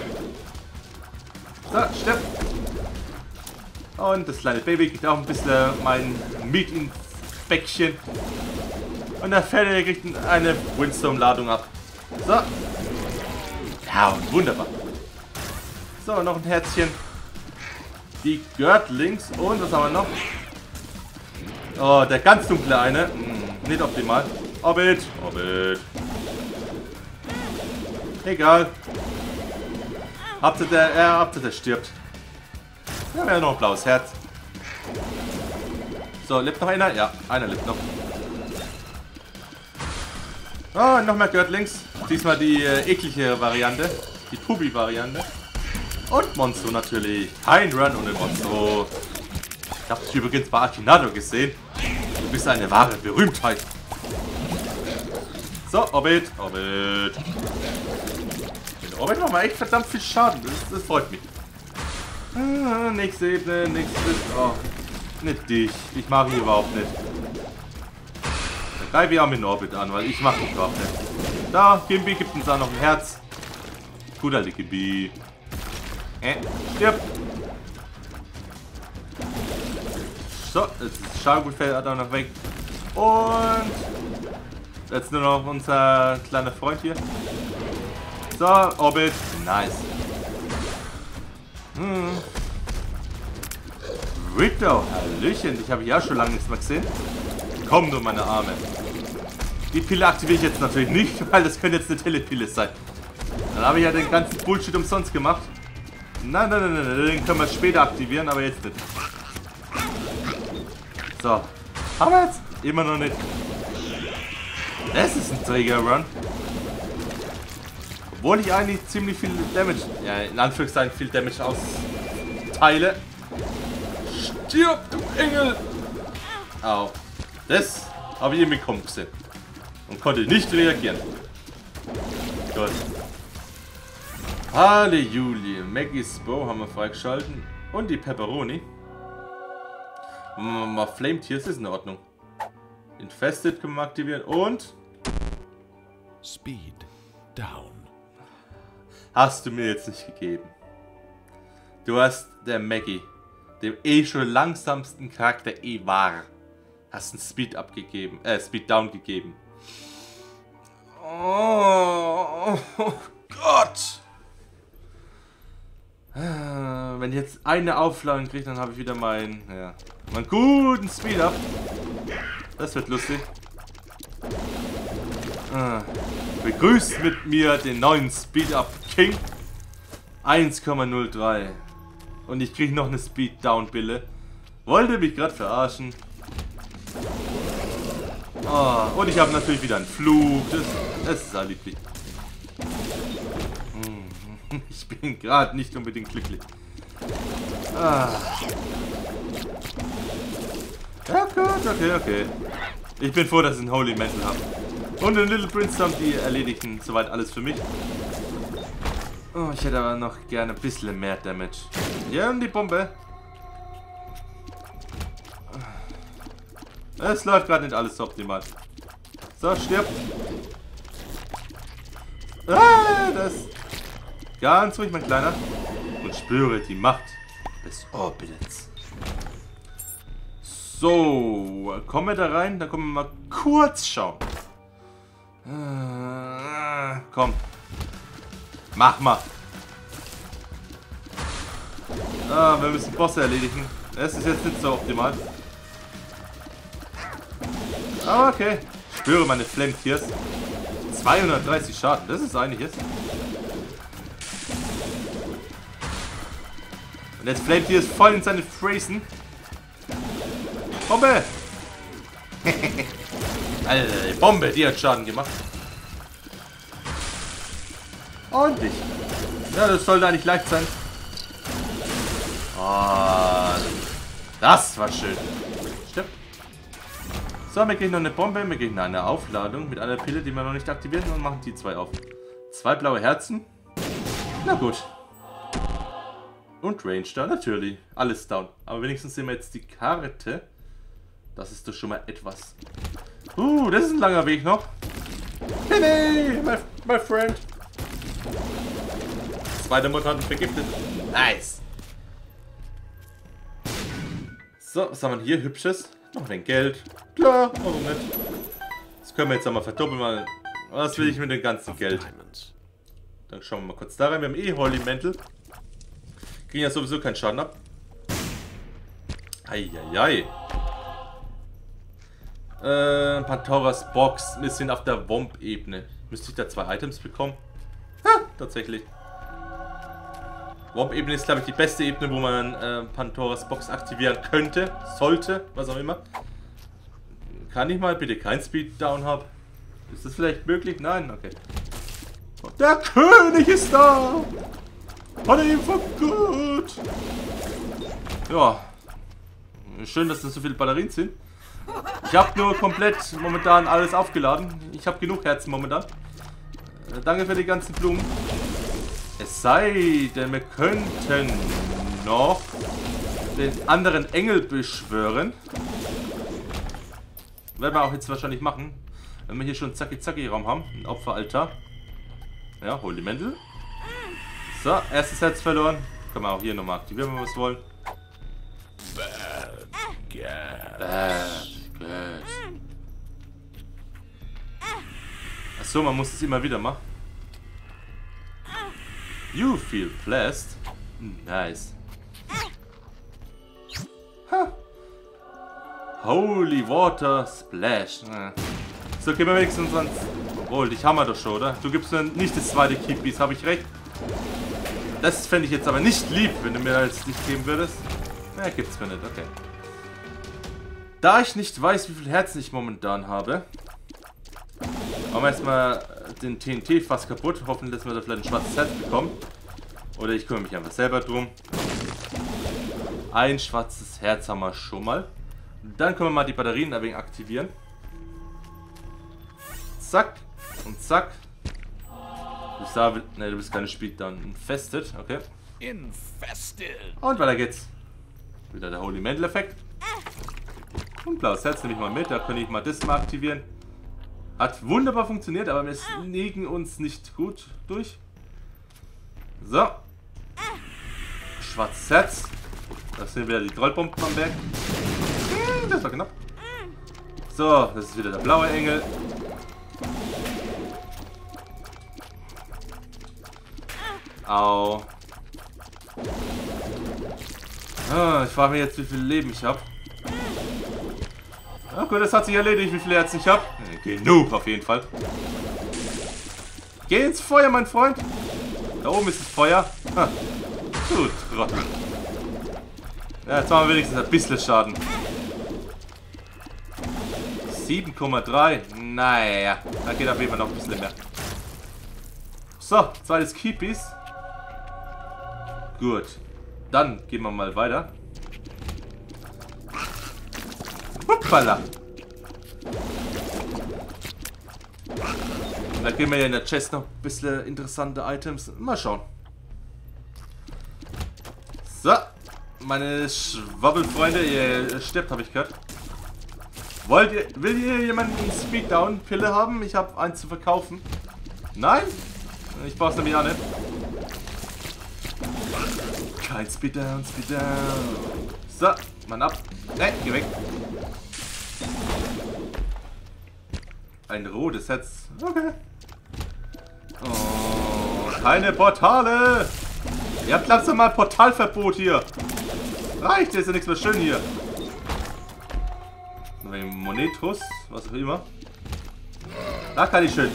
[SPEAKER 1] So, stirb. Und das kleine Baby kriegt auch ein bisschen mein Meat ins Bäckchen. Und der Fette kriegt eine Windstorm-Ladung ab. So. Ja, wunderbar. So, noch ein Herzchen. Die Gördlings. Und was haben wir noch? Oh, der ganz dunkle eine. Hm, nicht optimal. Orbit. Orbit. Egal. Hauptsache der, er, Hauptsache der stirbt. Ja, wir haben noch ein blaues Herz. So, lebt noch einer? Ja, einer lebt noch. Oh, noch mehr Gördlings. Diesmal die äh, eklige Variante. Die Pubi-Variante. Und Monstro natürlich. Kein Run ohne Monstro. Ich habe dich übrigens bei Akinado gesehen. Du bist eine wahre Berühmtheit. So, Orbit. Orbit. Den Orbit macht mal echt verdammt viel Schaden. Das, das freut mich. Ah, nächste Ebene, nächstes. Oh. Nicht dich. Ich mag ihn überhaupt nicht. Dann greife ich auch mit dem Orbit an, weil ich mag ihn überhaupt nicht. Da, Gimbi gibt uns da noch ein Herz. Gut, alte Gimbi. Äh, stirb. So, jetzt ist Schargut fällt da noch weg. Und jetzt nur noch unser kleiner Freund hier. So, Orbit. Nice. Hm. Rico, Hallöchen. Ich habe ja schon lange nichts mehr gesehen. Komm nur, meine Arme. Die Pille aktiviere ich jetzt natürlich nicht, weil das könnte jetzt eine Telepille sein. Dann habe ich ja den ganzen Bullshit umsonst gemacht. Nein, nein, nein, nein, den können wir später aktivieren, aber jetzt nicht. So. Aber jetzt immer noch nicht. Das ist ein Träger-Run. Obwohl ich eigentlich ziemlich viel Damage, ja, in Anführungszeichen viel Damage austeile. Stirb, du Engel! Au. Das habe ich irgendwie kommen gesehen. Und konnte nicht reagieren. Gut. Halleluja. Maggie's Bow haben wir freigeschalten. Und die Pepperoni. Mal Flame Tears ist in Ordnung. Infested können wir aktivieren. Und
[SPEAKER 2] Speed down.
[SPEAKER 1] Hast du mir jetzt nicht gegeben. Du hast der Maggie, dem eh schon langsamsten Charakter eh war, hast einen Speed abgegeben, äh, Speed down gegeben. Oh, oh Gott! Wenn ich jetzt eine Aufladung kriege, dann habe ich wieder meinen, ja, meinen guten Speed up. Das wird lustig. Ah, begrüßt mit mir den neuen Speed Up King. eins Komma null drei. Und ich kriege noch eine Speed Down Bille. Wollte mich gerade verarschen. Oh, und ich habe natürlich wieder einen Flug. Das, das ist sehr lieblich. Ich bin gerade nicht unbedingt glücklich. Ah. Ja gut, okay, okay. Ich bin froh, dass ich einen Holy Mantle habe. Und den Little Brimstone, die erledigen soweit alles für mich. Oh, ich hätte aber noch gerne ein bisschen mehr Damage. Ja, und die Bombe. Es läuft gerade nicht alles so optimal. So, stirb. Ah, das. Ganz ruhig, mein Kleiner. Und spüre die Macht des Orbitals. So, kommen wir da rein? Da kommen wir mal kurz schauen. Äh, komm. Mach mal. Ah, wir müssen Bosse erledigen. Das ist jetzt nicht so optimal. Aber okay. Ich spüre meine Flame Tears. zweihundertdreißig Schaden. Das ist eigentlich jetzt. Und jetzt flamet hier voll in seine Phrasen. Bombe! Alter, die Bombe, die hat Schaden gemacht. Ordentlich. Ja, das sollte eigentlich leicht sein. Oh, das war schön. Stimmt. So, wir kriegen noch eine Bombe, wir kriegen eine Aufladung mit einer Pille, die wir noch nicht aktivieren und machen die zwei auf. Zwei blaue Herzen. Na gut. Und Range da, natürlich. Alles down. Aber wenigstens sehen wir jetzt die Karte. Das ist doch schon mal etwas. Uh, das ist ein langer Weg noch. Hey, my, my friend. Zweite Mutanten vergiftet. Nice. So, was haben wir hier? Hübsches. Noch ein Geld. Klar, warum nicht? Das können wir jetzt einmal verdoppeln. Mal. Was will ich mit dem ganzen Geld? Dann schauen wir mal kurz da rein. Wir haben eh Holy Mantle. Kriegen ja sowieso keinen Schaden ab. Eieiei. Äh, Pandoras Box. Wir sind auf der Womp-Ebene. Müsste ich da zwei Items bekommen? Ha, tatsächlich. Womp-Ebene ist, glaube ich, die beste Ebene, wo man äh, Pandoras Box aktivieren könnte, sollte, was auch immer. Kann ich mal bitte kein Speeddown haben? Ist das vielleicht möglich? Nein? Okay. Der König ist da! Hat er ihm vergut! Ja. Schön, dass das so viele Batterien sind. Ich habe nur komplett momentan alles aufgeladen. Ich habe genug Herzen momentan. Äh, danke für die ganzen Blumen. Es sei denn, wir könnten noch den anderen Engel beschwören. Werden wir auch jetzt wahrscheinlich machen. Wenn wir hier schon Zacki-Zacki-Raum haben. Ein Opferaltar. Ja, Holy Mantle. So, erstes Herz verloren. Können wir auch hier nochmal aktivieren, wenn wir es wollen. Bad Gas. Bad Gas. Achso, man muss es immer wieder machen. You feel blessed. Nice. Ha. Holy Water Splash. So, gehen wir wenigstens sonst. Obwohl, dich haben wir doch schon, oder? Du gibst mir nicht das zweite Keepies, habe ich recht? Das fände ich jetzt aber nicht lieb, wenn du mir das nicht geben würdest. Ja, gibt's mir nicht, okay. Da ich nicht weiß, wie viel Herzen ich momentan habe, machen wir erstmal den T N T fast kaputt. Hoffentlich, dass wir da vielleicht ein schwarzes Herz bekommen. Oder ich kümmere mich einfach selber drum. Ein schwarzes Herz haben wir schon mal. Dann können wir mal die Batterien ein wenig aktivieren. Zack. Und zack. Du bist da, ne, du bist keine Speeddown. Infested, okay.
[SPEAKER 2] Infested.
[SPEAKER 1] Und weiter geht's. Wieder der Holy Mantle Effekt. Und blaues Herz nehme ich mal mit. Da kann ich mal das mal aktivieren. Hat wunderbar funktioniert, aber wir sneaken uns nicht gut durch. So. Schwarzes Herz. Das sind wieder die Trollbomben am Berg. Das war knapp. So, das ist wieder der blaue Engel. Au. Ah, ich frage mich jetzt, wie viel Leben ich habe. Okay, das hat sich erledigt, wie viele Herzen ich habe. Genug, auf jeden Fall. Geh ins Feuer, mein Freund. Da oben ist das Feuer. Ha. Du Trottel. Ja, jetzt machen wir wenigstens ein bisschen Schaden. sieben Komma drei. Naja, da geht auf jeden Fall noch ein bisschen mehr. So, zweites Keepies. Gut. Dann gehen wir mal weiter. Hoppala. Da gehen wir ja in der Chest noch ein bisschen interessante Items. Mal schauen. So. Meine Schwabbelfreunde, ihr stirbt, habe ich gehört. Wollt ihr, will ihr jemanden eine Speeddown-Pille haben? Ich habe eins zu verkaufen. Nein? Ich brauche es nämlich auch nicht. Kein Speeddown, Speeddown. So, Mann ab. Ne, geh weg. Ein rotes Herz. Okay. Oh, keine Portale. Ihr habt langsam mal ein Portalverbot hier. Reicht, ist ja nichts mehr schön hier. Wegen Monetrus, was auch immer. Da kann ich schön.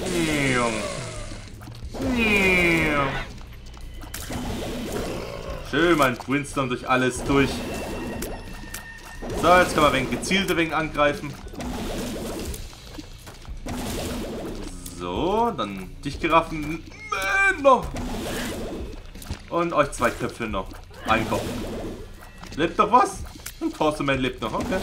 [SPEAKER 1] Schön mein Brimstone durch alles durch. So, jetzt können wir wegen gezielte wegen angreifen. So, dann dich geraffen. Äh, noch. Und euch zwei Köpfe noch. Ein Kopf. Lebt doch was? Und Torsoman lebt noch, okay.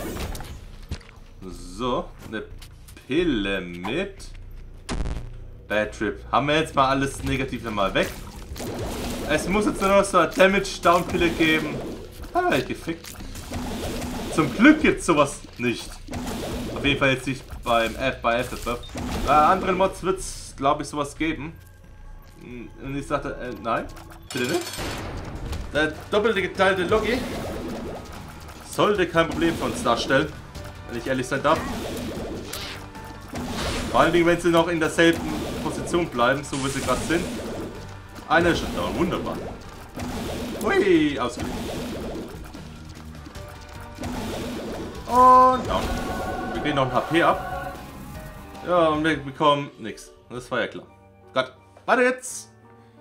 [SPEAKER 1] So, eine Pille mit Bad Trip. Haben wir jetzt mal alles Negative mal weg. Es muss jetzt nur noch so eine Damage Down Pille geben. Haben wir gefickt. Zum Glück gibt es sowas nicht. Auf jeden Fall jetzt nicht beim F bei F F F. Bei anderen Mods wird es, glaube ich, sowas geben. Und ich sagte, äh, nein, bitte nicht. Der doppelte geteilte Logi sollte kein Problem für uns darstellen, wenn ich ehrlich sein darf. Vor allen Dingen, wenn sie noch in derselben Position bleiben, so wie sie gerade sind. Einer ist schon da, wunderbar. Hui, ausgelegt. Und ja, wir gehen noch ein H P ab. Ja, und wir bekommen nichts. Das war ja klar. Gott, weiter jetzt!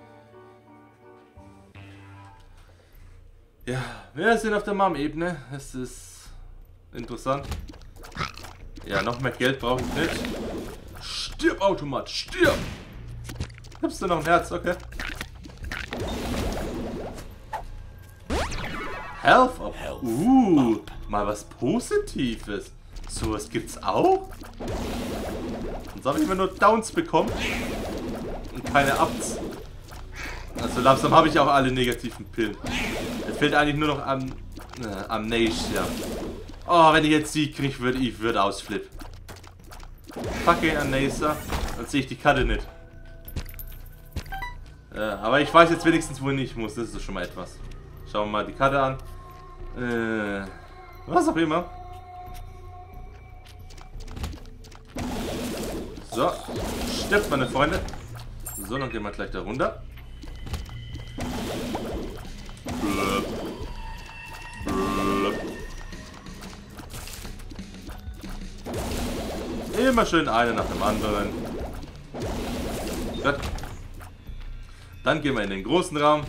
[SPEAKER 1] Ja, wir sind auf der Mom-Ebene. Es ist interessant. Ja, noch mehr Geld brauche ich nicht. Stirb, Automat, stirb! Gibst du noch ein Herz? Okay. Health up. Uh, mal was Positives. So was gibt's auch? Sonst habe ich immer nur Downs bekommen. Und keine Ups. Also langsam habe ich auch alle negativen Pillen. Es fehlt eigentlich nur noch am äh, Amnesia. Oh, wenn ich jetzt die kriege, würde ich würde ausflippen. Fucking Amnesia. Dann sehe ich die Karte nicht. Ja, aber ich weiß jetzt wenigstens, wohin ich muss. Das ist schon mal etwas. Schauen wir mal die Karte an. Äh, was auch immer. So, stirbt meine Freunde. So, dann gehen wir gleich da runter. Blöp. Blöp. Immer schön eine nach dem anderen. Gut. Dann gehen wir in den großen Raum.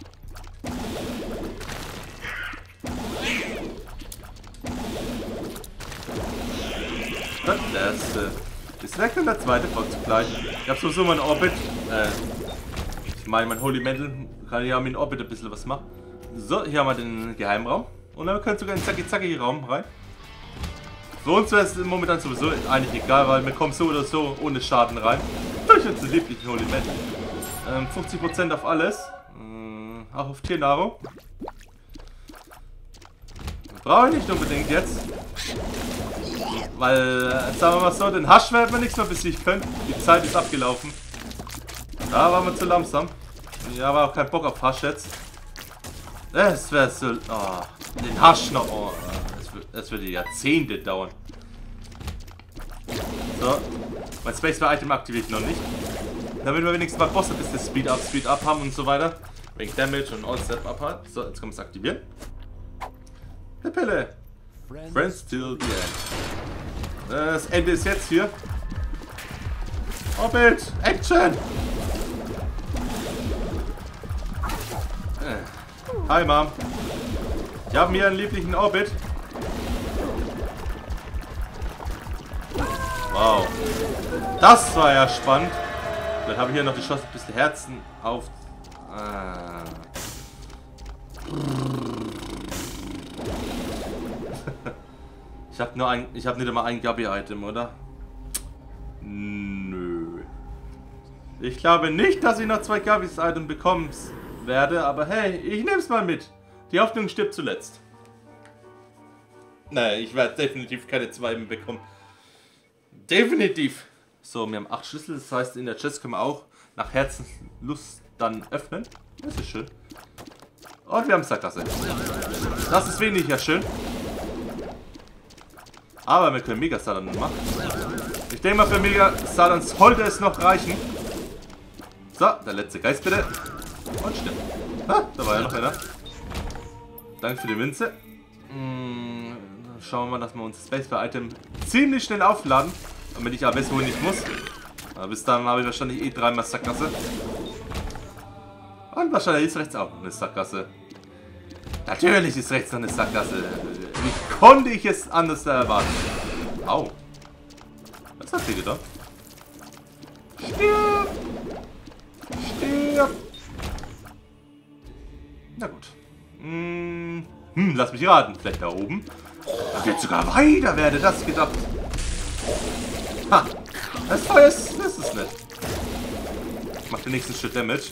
[SPEAKER 1] Das erste ist weg und der zweite folgt zugleich. Ich habe sowieso meinen Orbit. Äh, ich meine, mein Holy Mantle kann ja mit dem Orbit ein bisschen was machen. So, hier haben wir den Geheimraum. Und dann können wir sogar in den Zacki-Zacki-Raum rein. Für uns wäre es momentan sowieso eigentlich egal, weil wir kommen so oder so ohne Schaden rein. Durch unseren lieblichen Holy Mantle. Ähm, fünfzig Prozent auf alles. Ähm, auch auf Tiernahrung. Brauche ich nicht unbedingt jetzt. Weil, sagen wir mal so, den Hasch werden wir nichts mehr besiegen können. Die Zeit ist abgelaufen. Da waren wir zu langsam. Ja, aber auch kein Bock auf Hasch jetzt. Das wäre so... Oh, den Hasch noch... Oh, das, wird, das würde Jahrzehnte dauern. So. Mein Spacebar-Item aktiviere ich noch nicht. Damit wir wenigstens mal Bosse bis das Speed-Up, Speed-Up haben und so weiter. Wegen Damage und All-Step-Up halt. So, jetzt können wir es aktivieren. Eine Pille. Friends till the end. Das Ende ist jetzt hier. Orbit! Action! Hi, Mom. Ich habe mir einen lieblichen Orbit. Wow. Das war ja spannend. Dann habe ich hier noch die Chance, ein bisschen Herzen auf... Ah. Ich habe nur ein, ich habe nicht einmal ein Gabi-Item, oder? Nö. Ich glaube nicht, dass ich noch zwei Gabis-Item bekommen werde, aber hey, ich nehme es mal mit. Die Hoffnung stirbt zuletzt. Nein, ich werde definitiv keine zwei mehr bekommen. Definitiv. So, wir haben acht Schlüssel, das heißt, in der Chest können wir auch nach Herzenslust dann öffnen. Das ist schön. Und wir haben Sackgasse. Das ist weniger schön. Aber wir können Mega-Saturn machen. Ich denke mal, für Mega-Saturn sollte es noch reichen. So, der letzte Geist bitte. Und stimmt. Ah, da war ja noch einer. Danke für die Münze. Hm, schauen wir mal, dass wir unser Spacebar-Item ziemlich schnell aufladen. Damit ich aber weiß, wohin ich muss. Aber bis dann habe ich wahrscheinlich eh dreimal Sackgasse. Und wahrscheinlich ist rechts auch noch eine Sackgasse. Natürlich ist rechts noch eine Sackgasse. Wie konnte ich es anders erwarten? Au. Was hat sie gedacht? Stirb! Stirb! Na gut. Hm, hm, lass mich raten. Vielleicht da oben. Da geht sogar weiter, wer hätte das gedacht? Ha! Das Feuer ist, das ist nett. Ich mach den nächsten Schritt Damage.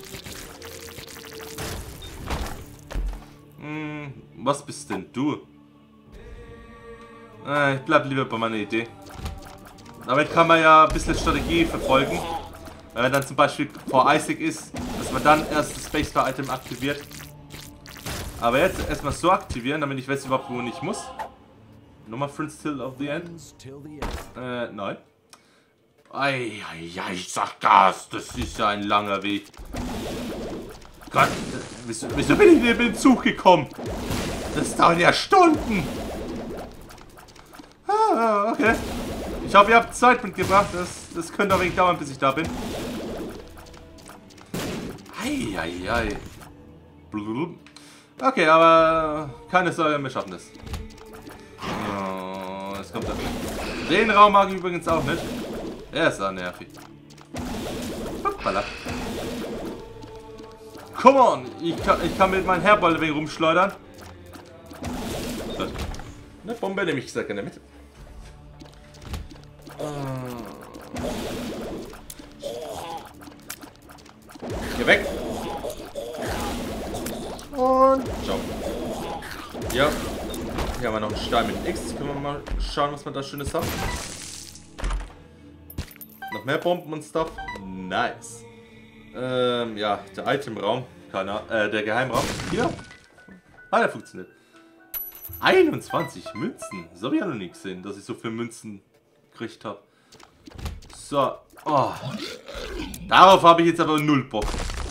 [SPEAKER 1] Hm, was bist denn du? Äh, ich bleib lieber bei meiner Idee. Damit kann man ja ein bisschen Strategie verfolgen. Wenn man dann zum Beispiel vor Isaac ist, dass man dann erst das Spacebar-Item aktiviert. Aber jetzt erstmal so aktivieren, damit ich weiß überhaupt, wo ich muss. Nochmal Friends till of the end. Äh, nein. Eieiei, ich sag Gas, das ist ja ein langer Weg. Gott, wieso, wieso bin ich denn mit dem Zug gekommen? Das dauert ja Stunden. Ah, okay. Ich hoffe, ihr habt Zeit mitgebracht. Das, das könnte auch wenig dauern, bis ich da bin. Eieiei. Okay, aber keine Sorge, wir schaffen das. Oh, es kommt da. Den Raum mag ich übrigens auch nicht. Der ist auch nervig. Hoppala. Come on! Ich kann, ich kann mit meinem Hairball wegen rumschleudern. Eine Bombe nehme ich sehr gerne mit. Geh weg. Und ciao. Ja. Hier haben wir noch einen Stein mit X. Können wir mal schauen, was wir da Schönes haben. Noch mehr Bomben und Stuff. Nice. Ähm, ja, der Itemraum. Keine äh, der Geheimraum. Hier. Ah, der funktioniert. einundzwanzig Münzen. Das habe ich ja noch nie gesehen, dass ich so viele Münzen gekriegt habe. So. Oh. Darauf habe ich jetzt aber null Bock.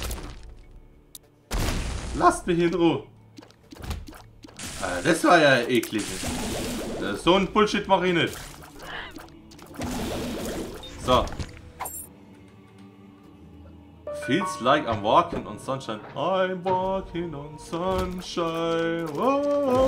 [SPEAKER 1] Lasst mich in Ruhe. Äh, das war ja eklig. Äh, so ein Bullshit mache ich nicht. So. Feels like I'm walking on sunshine. I'm walking on sunshine. Oh,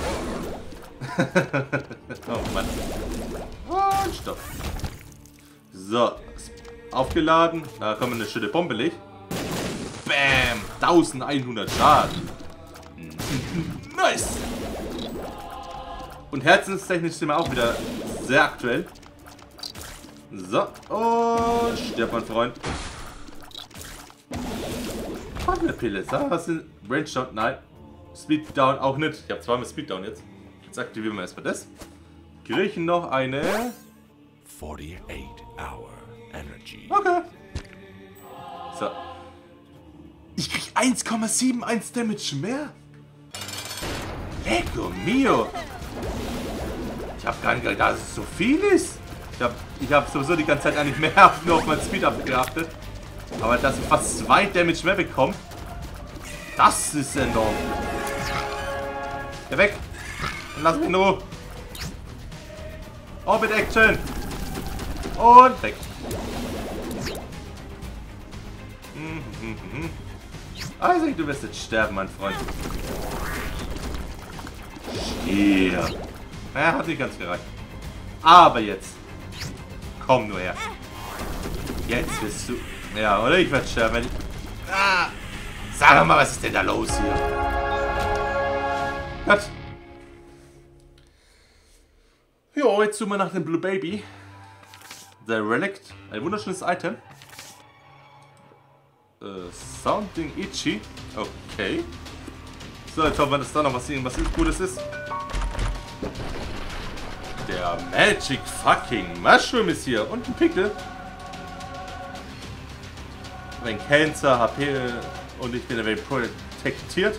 [SPEAKER 1] oh Mann. Und stopp. So. Aufgeladen. Da kommt eine schöne Bombe legt. Bam. eintausendeinhundert Schaden. Nice. Und herzenstechnisch sind wir auch wieder sehr aktuell. So. Und stirb, mein Freund. Eine Pille. So, was sind Range Down? Nein. Speed Down auch nicht. Ich habe zweimal Speed Down jetzt. Jetzt aktivieren wir erstmal das. Kriegen noch eine.
[SPEAKER 2] forty-eight hour energy.
[SPEAKER 1] Okay. So. Ich krieg eins Komma einundsiebzig Damage mehr. Lecco mio. Ich habe gar nicht gedacht, dass es so viel ist. Ich habe ich hab sowieso die ganze Zeit eigentlich mehr auf, nur auf mein Speed Up geachtet. Aber dass ich fast zwei Damage mehr bekomme, das ist enorm. Geh weg. Und lass mich in Ruhe. Orbit Action. Und weg. Also, du wirst jetzt sterben, mein Freund. Stirb. Er hat nicht ganz gereicht. Aber jetzt. Komm nur her. Jetzt wirst du... Ja, oder? Ich werde sterben, wenn ich... Ah, sag mal, was ist denn da los hier? Gut. Jo, jetzt suchen wir nach dem Blue Baby. Der Relic. Ein wunderschönes Item. Äh, Sounding Itchy. Okay. So, jetzt hoffen wir, dass da noch was, irgendwas Gutes ist. Der Magic fucking Mushroom ist hier. Und ein Pickel. Ein Cancer, H P und ich bin ein wenig protektiert.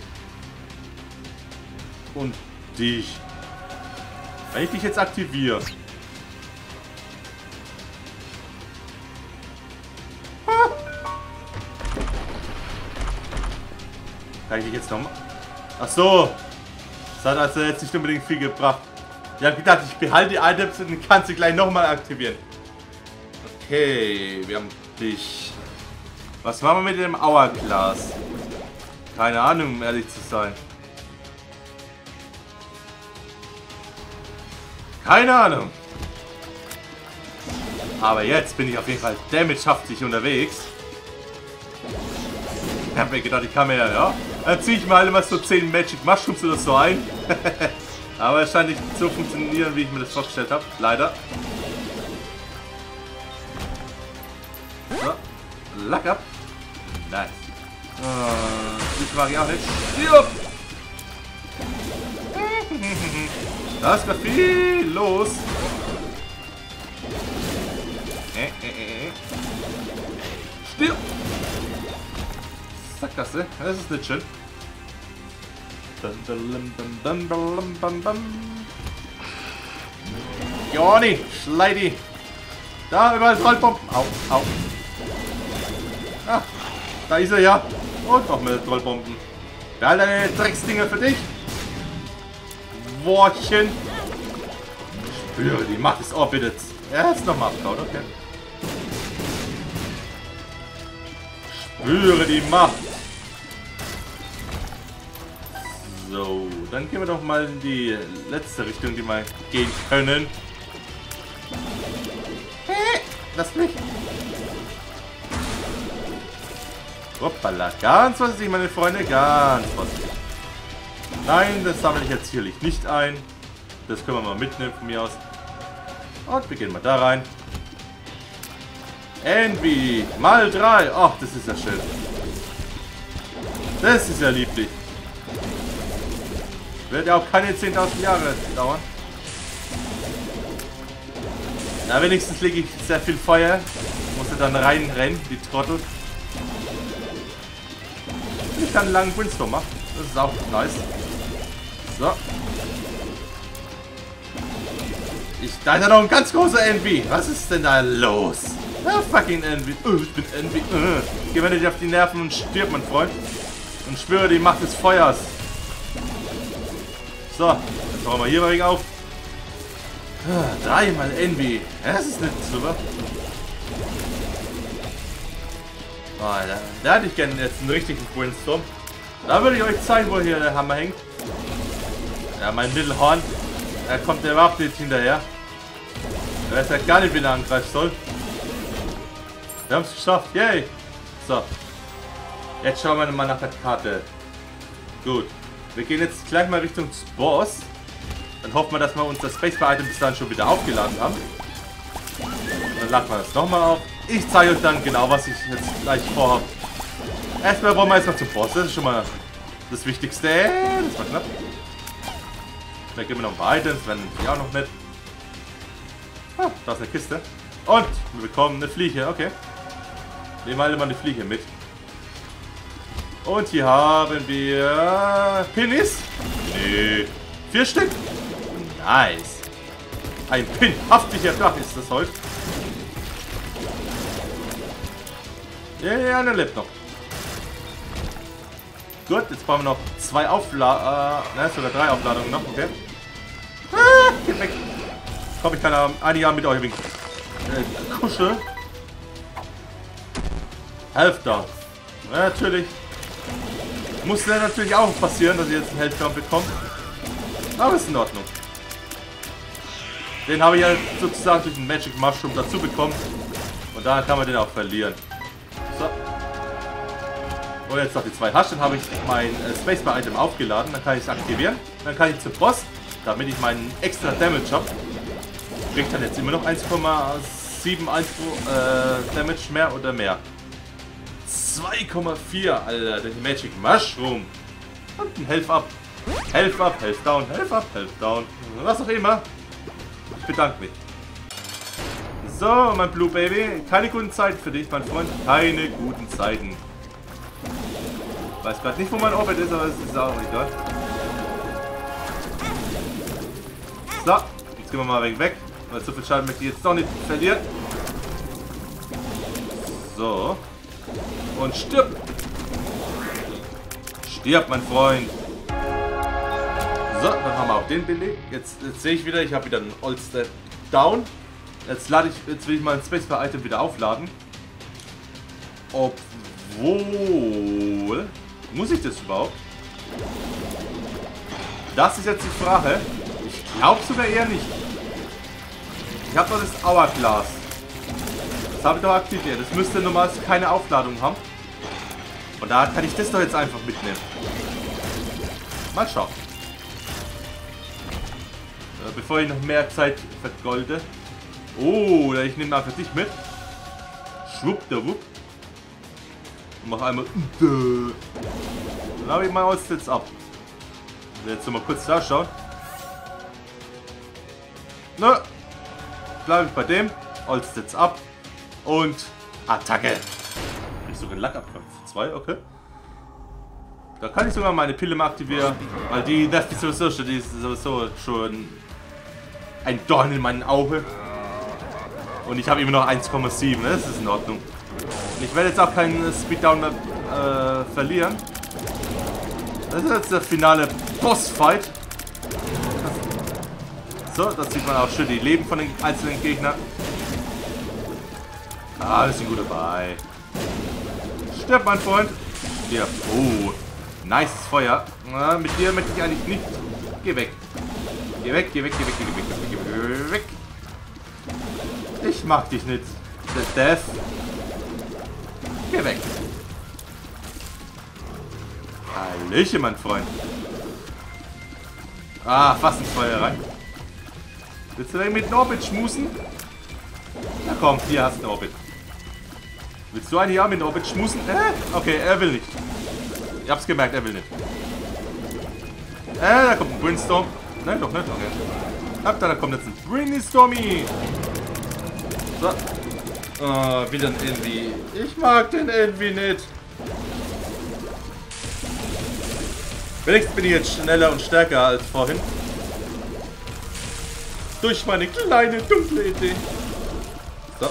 [SPEAKER 1] Und dich. Wenn ich dich jetzt aktiviere. Ah. Kann ich dich jetzt nochmal? Ach so. Das hat also jetzt nicht unbedingt viel gebracht. Ich habe gedacht, ich behalte die Items und kann sie gleich nochmal aktivieren. Okay, wir haben dich. Was machen wir mit dem Hourglass? Keine Ahnung, um ehrlich zu sein. Keine Ahnung. Aber jetzt bin ich auf jeden Fall damagehaftig unterwegs. Ich hab mir gedacht, ich kann mir ja, ja. Dann ziehe ich mal immer so zehn Magic Mushrooms oder so ein. Aber es scheint nicht so funktionieren, wie ich mir das vorgestellt habe. Leider. So. Luck up. Nice. Uh, das mag ich auch nicht. Stirb! Da ist gerade viel los. Äh, äh, äh. Stirb! Sackgasse. Das ist nicht schön. Joni, Schleidi. Da, überall Trollbomben. Au, au. Ah, da ist er ja. Und noch mehr Trollbomben. Ja, deine Drecksdinger für dich. Wortchen. Spüre die Macht des Orbitals. Er ist nochmal abgehauen, okay. Spüre die Macht. So, dann gehen wir doch mal in die letzte Richtung, die wir gehen können. Hey, lass mich. Hoppala, ganz vorsichtig, meine Freunde, ganz vorsichtig. Nein, das sammle ich jetzt sicherlich nicht ein. Das können wir mal mitnehmen von mir aus. Und wir gehen mal da rein. Envy, mal drei. Ach, das ist ja schön. Das ist ja lieblich. Wird ja auch keine zehntausend Jahre dauern. Na, wenigstens lege ich sehr viel Feuer. Muss er dann reinrennen, die Trottel. Ich kann einen langen Windstorm machen. Das ist auch nice. So. Ich, da ist ja noch ein ganz großer Envy. Was ist denn da los? Ah, fucking Envy. Oh, ich bin Envy. Uh. Geh mir nicht auf die Nerven und stirb, mein Freund. Und spüre die Macht des Feuers. So, jetzt machen wir hier mal auf. Ah, dreimal Envy. Das ist nicht super. Oh, da, da hätte ich gerne jetzt einen richtigen Brainstorm. Da würde ich euch zeigen, wo hier der Hammer hängt. Ja, mein Little Horn. Er kommt der überhaupt nicht hinterher. Er weiß ja gar nicht, wie er angreifen soll. Wir haben es geschafft. Yay! So. Jetzt schauen wir mal nach der Karte. Gut. Wir gehen jetzt gleich mal Richtung Boss. Dann hoffen wir, dass wir unser Spacebar-Item bis dann schon wieder aufgeladen haben. Und dann laden wir das nochmal auf. Ich zeige euch dann genau, was ich jetzt gleich vorhabe. Erstmal wollen wir jetzt noch zum Boss. Das ist schon mal das Wichtigste. Das war knapp. Dann geben wir noch ein paar Items, wenn die auch noch nicht. Ah, da ist eine Kiste. Und wir bekommen eine Fliege. Okay. Nehmen wir alle mal eine Fliege mit. Und hier haben wir Pinis. Nee. Vier Stück. Nice. Ein pinhaftiger Tag ist das heute. Ja, ja, der lebt noch. Gut, jetzt brauchen wir noch zwei Aufladungen. Äh, ne, sogar drei Aufladungen noch. Okay. Ah, geht weg. Ich hoffe, ich kann einige Jahre mit euch wegen äh, Kuschel. Hälfte. Ja, natürlich. Muss dann natürlich auch passieren, dass ich jetzt einen Hälfte bekomme. Aber ist in Ordnung. Den habe ich ja sozusagen durch den Magic Mushroom dazu bekommen. Und da kann man den auch verlieren. So. Und jetzt noch die zwei Hasch. Dann habe ich mein äh, Spacebar-Item aufgeladen. Dann kann ich es aktivieren. Dann kann ich zum Boss, damit ich meinen extra Damage habe. Kriegt dann jetzt immer noch eins Komma sieben eins äh, Damage mehr oder mehr. zwei Komma vier, Alter, den Magic Mushroom. Und ein Health Up. Health Up, Health Down, Health Up, Health Down. Was auch immer. Ich bedanke mich. So, mein Blue Baby. Keine guten Zeiten für dich, mein Freund. Keine guten Zeiten. Ich weiß gerade nicht, wo mein Orbit ist, aber es ist auch egal. So, jetzt gehen wir mal weg, weil so viel Schaden möchte ich jetzt doch nicht verlieren. So. Und stirb! Stirb, mein Freund! So, dann haben wir auch den belegt. Jetzt, jetzt sehe ich wieder, ich habe wieder einen All-Step down. Jetzt lade ich, jetzt will ich mal ein Spacebar-Item wieder aufladen. Obwohl... Muss ich das überhaupt? Das ist jetzt die Frage. Ich glaube sogar eher nicht. Ich habe doch das Hourglass. Das habe ich doch aktiviert. Das müsste normalerweise keine Aufladung haben. Und da kann ich das doch jetzt einfach mitnehmen. Mal schauen. Äh, bevor ich noch mehr Zeit vergolde. Oh, ich nehme einfach dich mit. Schwuppdiwupp. Und mach einmal. Dann habe ich mal Holz jetzt ab. Jetzt noch mal kurz da schauen. Nö. Bleibe ich bei dem. Holz jetzt ab. Und Attacke. Ich sogar einen Lackabkampf. Zwei, okay. Da kann ich sogar meine Pille mal aktivieren. Weil die, das ist sowieso schon, die ist sowieso schon ein Dorn in meinem Auge. Und ich habe immer noch eins Komma sieben, ne? Das ist in Ordnung. Und ich werde jetzt auch keinen Speeddown mehr äh, verlieren. Das ist jetzt der finale Bossfight. So, da sieht man auch schön die Leben von den einzelnen Gegnern. Ah, wir sind gut dabei. Stirb, mein Freund. Ja, oh. Nice Feuer. Na, mit dir möchte ich eigentlich nicht. Geh weg. Geh weg, geh weg, geh weg, geh weg, geh weg, geh weg. Ich mag dich nicht. The Death. Geh weg. Hallöchen, mein Freund. Ah, fast ins Feuer rein. Willst du denn mit Norbit schmusen? Na komm, hier hast du Norbit. Willst du eigentlich auch mit Norbit schmusen? Äh? Okay, er will nicht. Ich hab's gemerkt, er will nicht. Äh, da kommt ein Brainstorm. Nein, doch nicht. Okay. Ab da, da kommt jetzt ein Brainstormy. So. Oh, wieder ein Envy. Ich mag den Envy nicht. Wenigstens bin ich jetzt schneller und stärker als vorhin. Durch meine kleine dunkle Idee. So.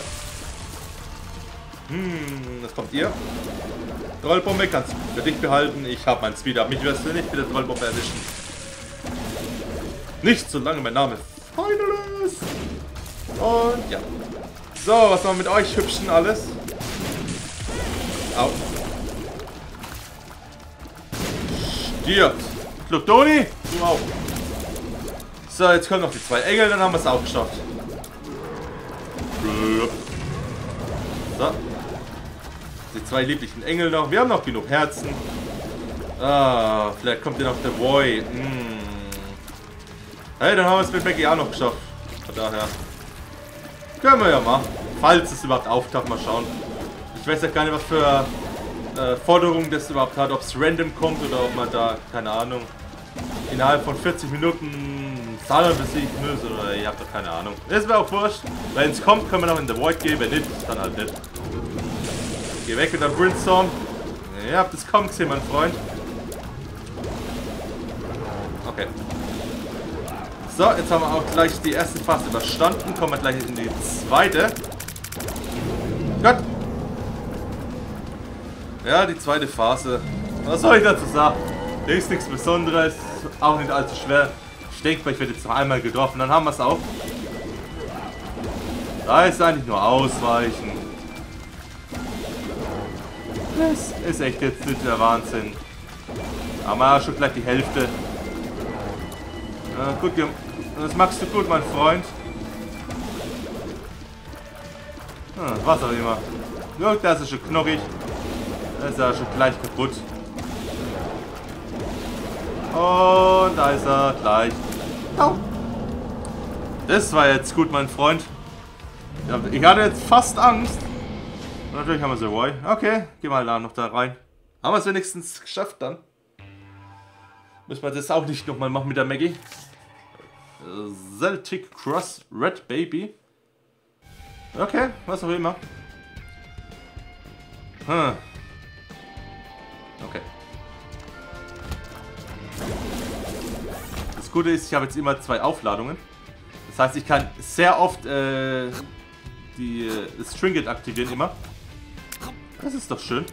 [SPEAKER 1] Hm, was kommt ihr? Trollbombe kannst du für dich behalten. Ich habe mein Speed up. Mich wirst du nicht mit der Trollbombe erwischen. Nicht solange mein Name Final ist. Und ja. So, was machen wir mit euch Hübschen alles? Au. Stirbt. Glutoni, du auch. So, jetzt kommen noch die zwei Engel, dann haben wir es auch geschafft. So. Die zwei lieblichen Engel noch. Wir haben noch genug Herzen. Ah, vielleicht kommt hier noch der Boy. Mm. Hey, dann haben wir es mit Becky auch noch geschafft. Von daher. Können wir ja machen. Falls es überhaupt auftaucht, mal schauen. Ich weiß ja gar nicht, was für äh, Forderungen das überhaupt hat. Ob es random kommt oder ob man da, keine Ahnung, innerhalb von vierzig Minuten Salon besiegen muss oder ihr habt doch keine Ahnung. Das wäre auch wurscht. Wenn es kommt, können wir noch in The Void gehen. Wenn nicht, dann halt nicht. Geh weg mit der Brainstorm. Ihr habt es kaum gesehen, mein Freund. Okay. So, jetzt haben wir auch gleich die erste Phase überstanden. Kommen wir gleich in die zweite. Gott. Ja, die zweite Phase. Was soll ich dazu sagen? Da ist nichts Besonderes. Auch nicht allzu schwer. Ich denke mal, ich werde jetzt noch einmal getroffen. Dann haben wir es auch. Da ist eigentlich nur ausweichen. Das ist echt jetzt nicht der Wahnsinn. Aber ja, schon gleich die Hälfte. Ja, gut, das machst du gut, mein Freund. Hm, was auch immer. Ja, das ist schon knockig. Das ist ja schon gleich kaputt. Und da ist er gleich. Oh. Das war jetzt gut, mein Freund. Ich hatte jetzt fast Angst. Und natürlich haben wir so Roy. Okay, geh mal da noch da rein. Haben wir es wenigstens geschafft dann. Müssen wir das auch nicht nochmal machen mit der Maggie. Celtic Cross Red Baby. Okay, was auch immer. Hm. Okay. Das Gute ist, ich habe jetzt immer zwei Aufladungen. Das heißt, ich kann sehr oft äh, die äh, Stringet aktivieren immer. Das ist doch schön.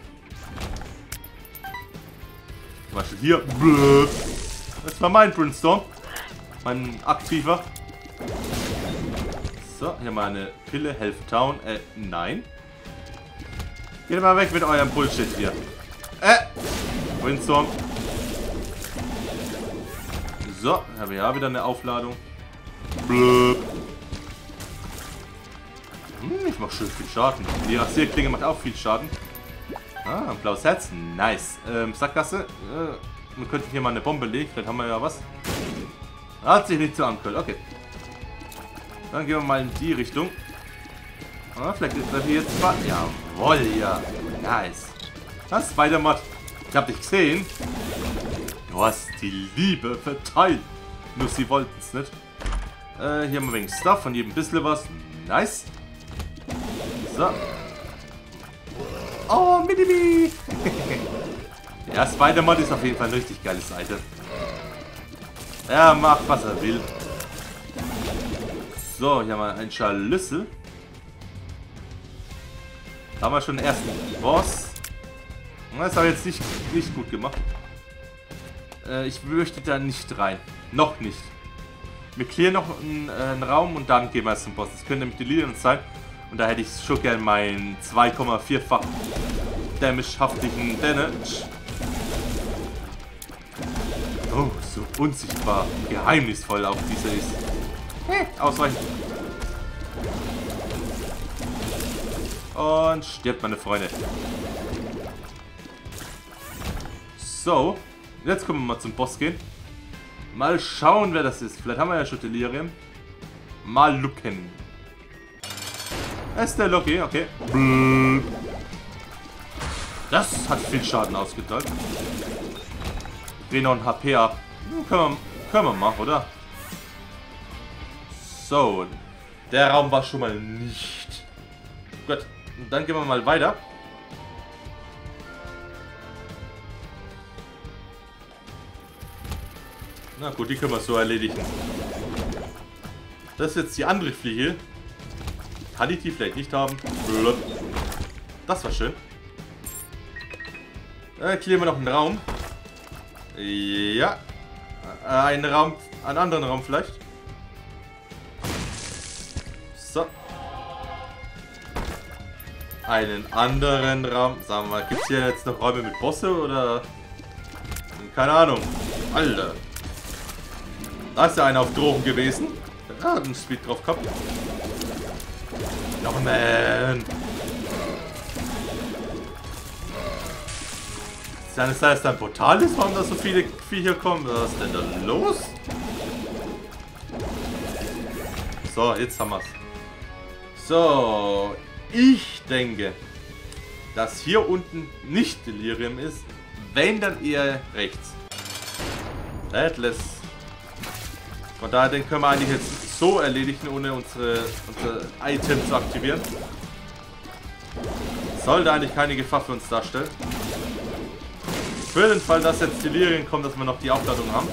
[SPEAKER 1] Zum Beispiel hier. Das war mein Brainstorm. Mein aktiver. So, hier mal eine Pille. Health Town. Äh, nein. Geht mal weg mit eurem Bullshit hier. Äh. Windstorm. So, haben wir ja wieder eine Aufladung. Blöp. Hm, ich mach schön viel Schaden. Die Rasierklinge macht auch viel Schaden. Ah, ein blaues Herz. Nice. Ähm, Sackgasse. Äh, wir könnten hier mal eine Bombe legen. Vielleicht haben wir ja was. Hat sich nicht so angehört. Okay. Dann gehen wir mal in die Richtung. Ah, vielleicht ist das hier jetzt mal. Jawohl, ja. Nice. Das Spider-Mod. Ich hab dich gesehen. Du hast die Liebe verteilt. Nur sie wollten es nicht. Äh, hier haben wir wegen Stuff. Von jedem bisschen was. Nice. So. Oh, Minibi. Ja, Spider-Mod ist auf jeden Fall eine richtig geile Seite. Er macht, was er will. So, hier haben wir einen Schlüssel. Da haben wir schon den ersten Boss. Das habe ich jetzt nicht, nicht gut gemacht. Äh, ich möchte da nicht rein. Noch nicht. Wir clearen noch einen, äh, einen Raum und dann gehen wir zum Boss. Das könnte nämlich Delirium sein. Und da hätte ich schon gern meinen zwei Komma vier-fach damagehaftigen Damage. Oh, so unsichtbar, geheimnisvoll auch dieser ist. Hey, ausweichen. Und stirbt, meine Freunde. So, jetzt können wir mal zum Boss gehen. Mal schauen, wer das ist. Vielleicht haben wir ja schon Delirium. Mal looken. Das ist der Loki, okay. Das hat viel Schaden ausgeteilt. Wir noch ein H P ab. Können wir, können wir mal, oder? So. Der Raum war schon mal nicht. Gut. Und dann gehen wir mal weiter. Na gut, die können wir so erledigen. Das ist jetzt die andere Fliege. Kann ich die vielleicht nicht haben? Das war schön. Dann klären wir noch einen Raum. Ja. Einen Raum, einen anderen Raum vielleicht. So. Einen anderen Raum. Sagen wir mal, gibt es hier jetzt noch Räume mit Bosse oder? Keine Ahnung. Alter. Da ist ja einer auf Drogen gewesen. Der hat einen Speed drauf gehabt. Oh man. Kann es sein, dass da ein Portal ist, warum da so viele Viecher kommen? Was ist denn da los? So, jetzt haben wir es. So, ich denke, dass hier unten nicht Delirium ist, wenn dann eher rechts. Atlas. Von daher, den können wir eigentlich jetzt so erledigen, ohne unsere, unsere Item zu aktivieren. Sollte eigentlich keine Gefahr für uns darstellen. Für den Fall, dass jetzt Delirium kommt, dass wir noch die Aufladung haben.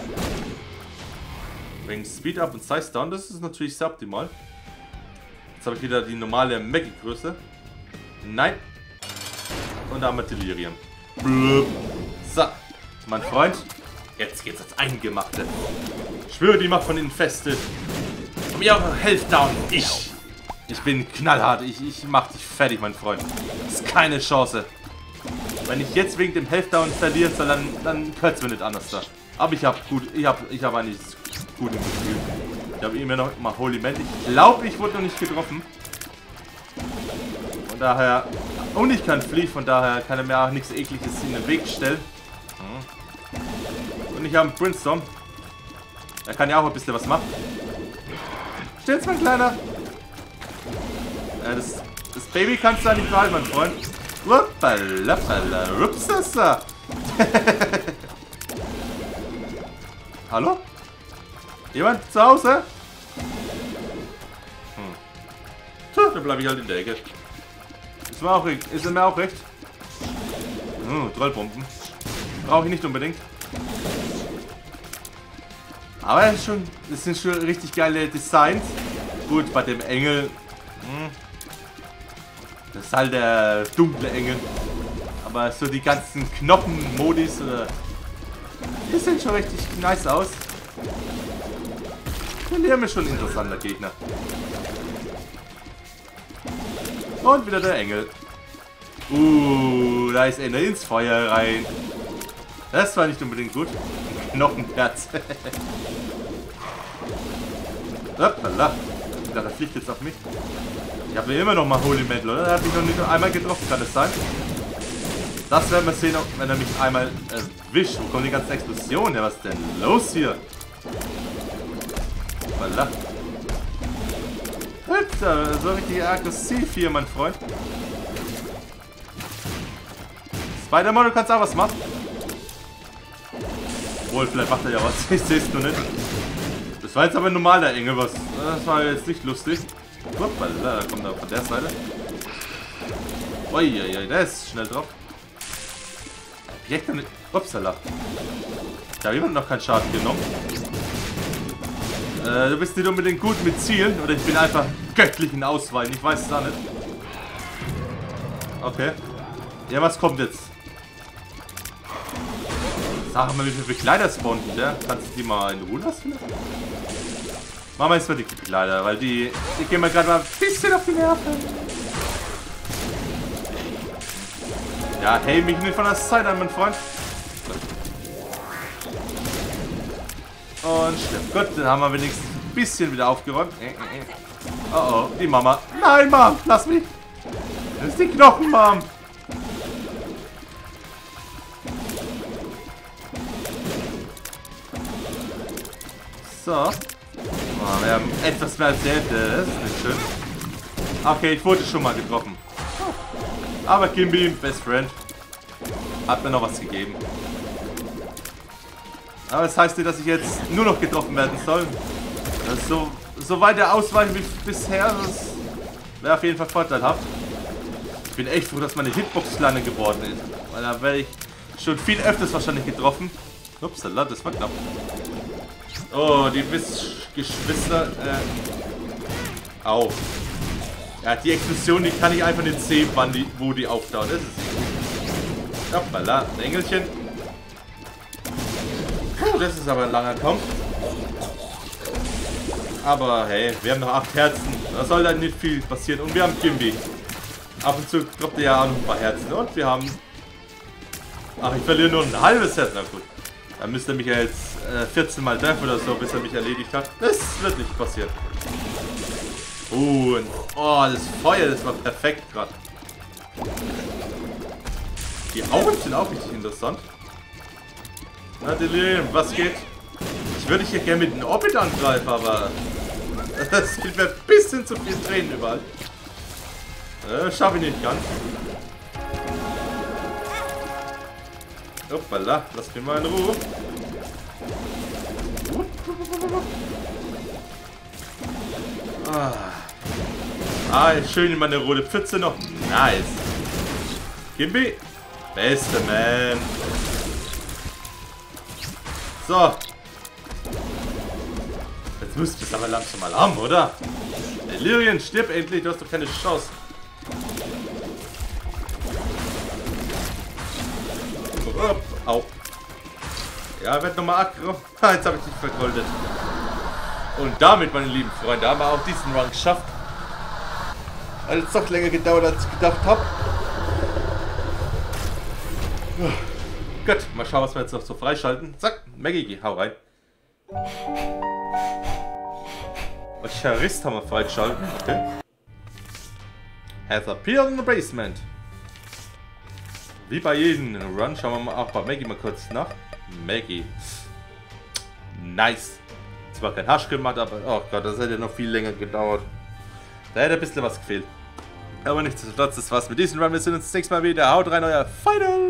[SPEAKER 1] Wegen Speed Up und Size Down, das ist natürlich sehr optimal. Jetzt habe ich wieder die normale Maggie-Größe. Nein. Und da haben wir Delirium. So, mein Freund. Jetzt geht's ans Eingemachte. Ich schwöre, die Macht von ihnen festet. Um ihre Health Down. Ich. Ich bin knallhart. Ich, ich mach dich fertig, mein Freund. Das ist keine Chance. Wenn ich jetzt wegen dem Health Down verlieren soll, dann, dann hört es mir nicht anders da. Aber ich habe gut, ich habe ich hab eigentlich gut im Gefühl. Ich habe immer noch mal Holy Man. Ich glaube, ich wurde noch nicht getroffen. Von daher, und ich kann fliehen, von daher kann er mir auch nichts Ekliges in den Weg stellen. Und ich habe einen Brimstone. Er kann ja auch ein bisschen was machen. Steht's, mein Kleiner? Ja, das, das Baby kannst du da nicht behalten, mein Freund. Hallo? Jemand zu Hause? Hm. Tja, dann bleibe ich halt in der Ecke. Ist mir auch, ist mir auch recht. Hm, Trollbomben. Brauche ich nicht unbedingt. Aber es, ist schon, es sind schon richtig geile Designs. Gut, bei dem Engel. Hm. Das ist halt der dunkle Engel. Aber so die ganzen Knochen-Modis, äh, die sehen schon richtig nice aus. Delirium ist schon ein interessanter Gegner. Und wieder der Engel. Uh, da ist einer ins Feuer rein. Das war nicht unbedingt gut. Knochenherz. Hoppala. Da fliegt jetzt auf mich. Ich habe mir immer noch mal Holy Metal, oder? Er hat mich noch nicht einmal getroffen, kann es sein? Das werden wir sehen, wenn er mich einmal erwischt. Wo kommen die ganzen Explosionen? Ja, was ist denn los hier? Hoppala. Alter, so richtig aggressiv hier, mein Freund. Spider-Man, du kannst auch was machen. Obwohl, vielleicht macht er ja was. Ich sehe es nur nicht. Das war jetzt aber normal, der Engel, was. Das war jetzt nicht lustig. Hoppala, da kommt er von der Seite. Uiuiui, der ist schnell drauf. Direkt damit. Upsala. Da hat jemand noch keinen Schaden genommen. Äh, du bist nicht unbedingt gut mit Zielen. Oder ich bin einfach göttlich in Ausweichen. Ich weiß es auch nicht. Okay. Ja, was kommt jetzt? Sag mal, wie viele Begleiter spawnen der? Kannst du die mal in Ruhe lassen? Machen wir jetzt mal die Begleiter, weil die, die gehen mir gerade mal ein bisschen auf die Nerven. Ja, hey, mich nicht von der Seite an, mein Freund. Und stimmt. Gut, dann haben wir wenigstens ein bisschen wieder aufgeräumt. Oh oh, die Mama. Nein, Mom, lass mich. Das ist die Knochen, Mom. So. Oh, wir haben etwas mehr als die Hälfte. Das ist nicht schön. Okay, ich wurde schon mal getroffen. Aber Kimby, Best Friend, hat mir noch was gegeben. Aber das heißt nicht, dass ich jetzt nur noch getroffen werden soll. So, so weiter ausweichen wie bisher, das wäre auf jeden Fall vorteilhaft. Ich bin echt froh, dass meine Hitbox kleiner geworden ist. Weil da wäre ich schon viel öfters wahrscheinlich getroffen. Upsala, das war knapp. Oh, die Geschwister. Äh, au. Ja, die Explosion, die kann ich einfach nicht sehen, wann die, wo die auftaucht. Das ist nicht gut. Hoppala, ein Engelchen. Puh, das ist aber ein langer Kampf. Aber hey, wir haben noch acht Herzen. Da soll dann nicht viel passieren. Und wir haben Kimby. Ab und zu droppt er ja auch noch ein paar Herzen. Und wir haben... Ach, ich verliere nur ein halbes Herz. Na gut. Dann müsste er mich ja jetzt äh, vierzehn Mal treffen oder so, bis er mich erledigt hat. Das wird nicht passieren. Uh, und, oh, das Feuer, das war perfekt gerade. Die Augen sind auch richtig interessant. Na, Delirium, was geht? Ich würde hier gerne mit dem Orbit angreifen, aber das gibt mir ein bisschen zu viel Tränen überall. Äh, schaffe ich nicht ganz. Hoppala, lass mich mal in Ruhe. Ah, ah schön in meine rote Pfütze noch. Nice. Kimby, beste Man. So. Jetzt müsst ihr es aber langsam mal haben, oder? Delirium, stirb endlich, du hast doch keine Chance. Au. Ja, wird nochmal aggro. Jetzt habe ich dich vergoldet. Und damit, meine lieben Freunde, haben wir auch diesen Run geschafft. Weil es doch länger gedauert, als ich gedacht habe. Gut, mal schauen, was wir jetzt noch so freischalten. Zack, Maggie, hau rein. Charist haben wir freigeschalten. Okay. Has appeared in the basement. Wie bei jedem Run, schauen wir mal auch bei Maggie mal kurz nach. Maggie. Nice. Zwar kein Hasch gemacht, aber oh Gott, das hätte noch viel länger gedauert. Da hätte ein bisschen was gefehlt. Aber nichtsdestotrotz, das war's mit diesem Run. Wir sehen uns das nächste Mal wieder. Haut rein, euer Final.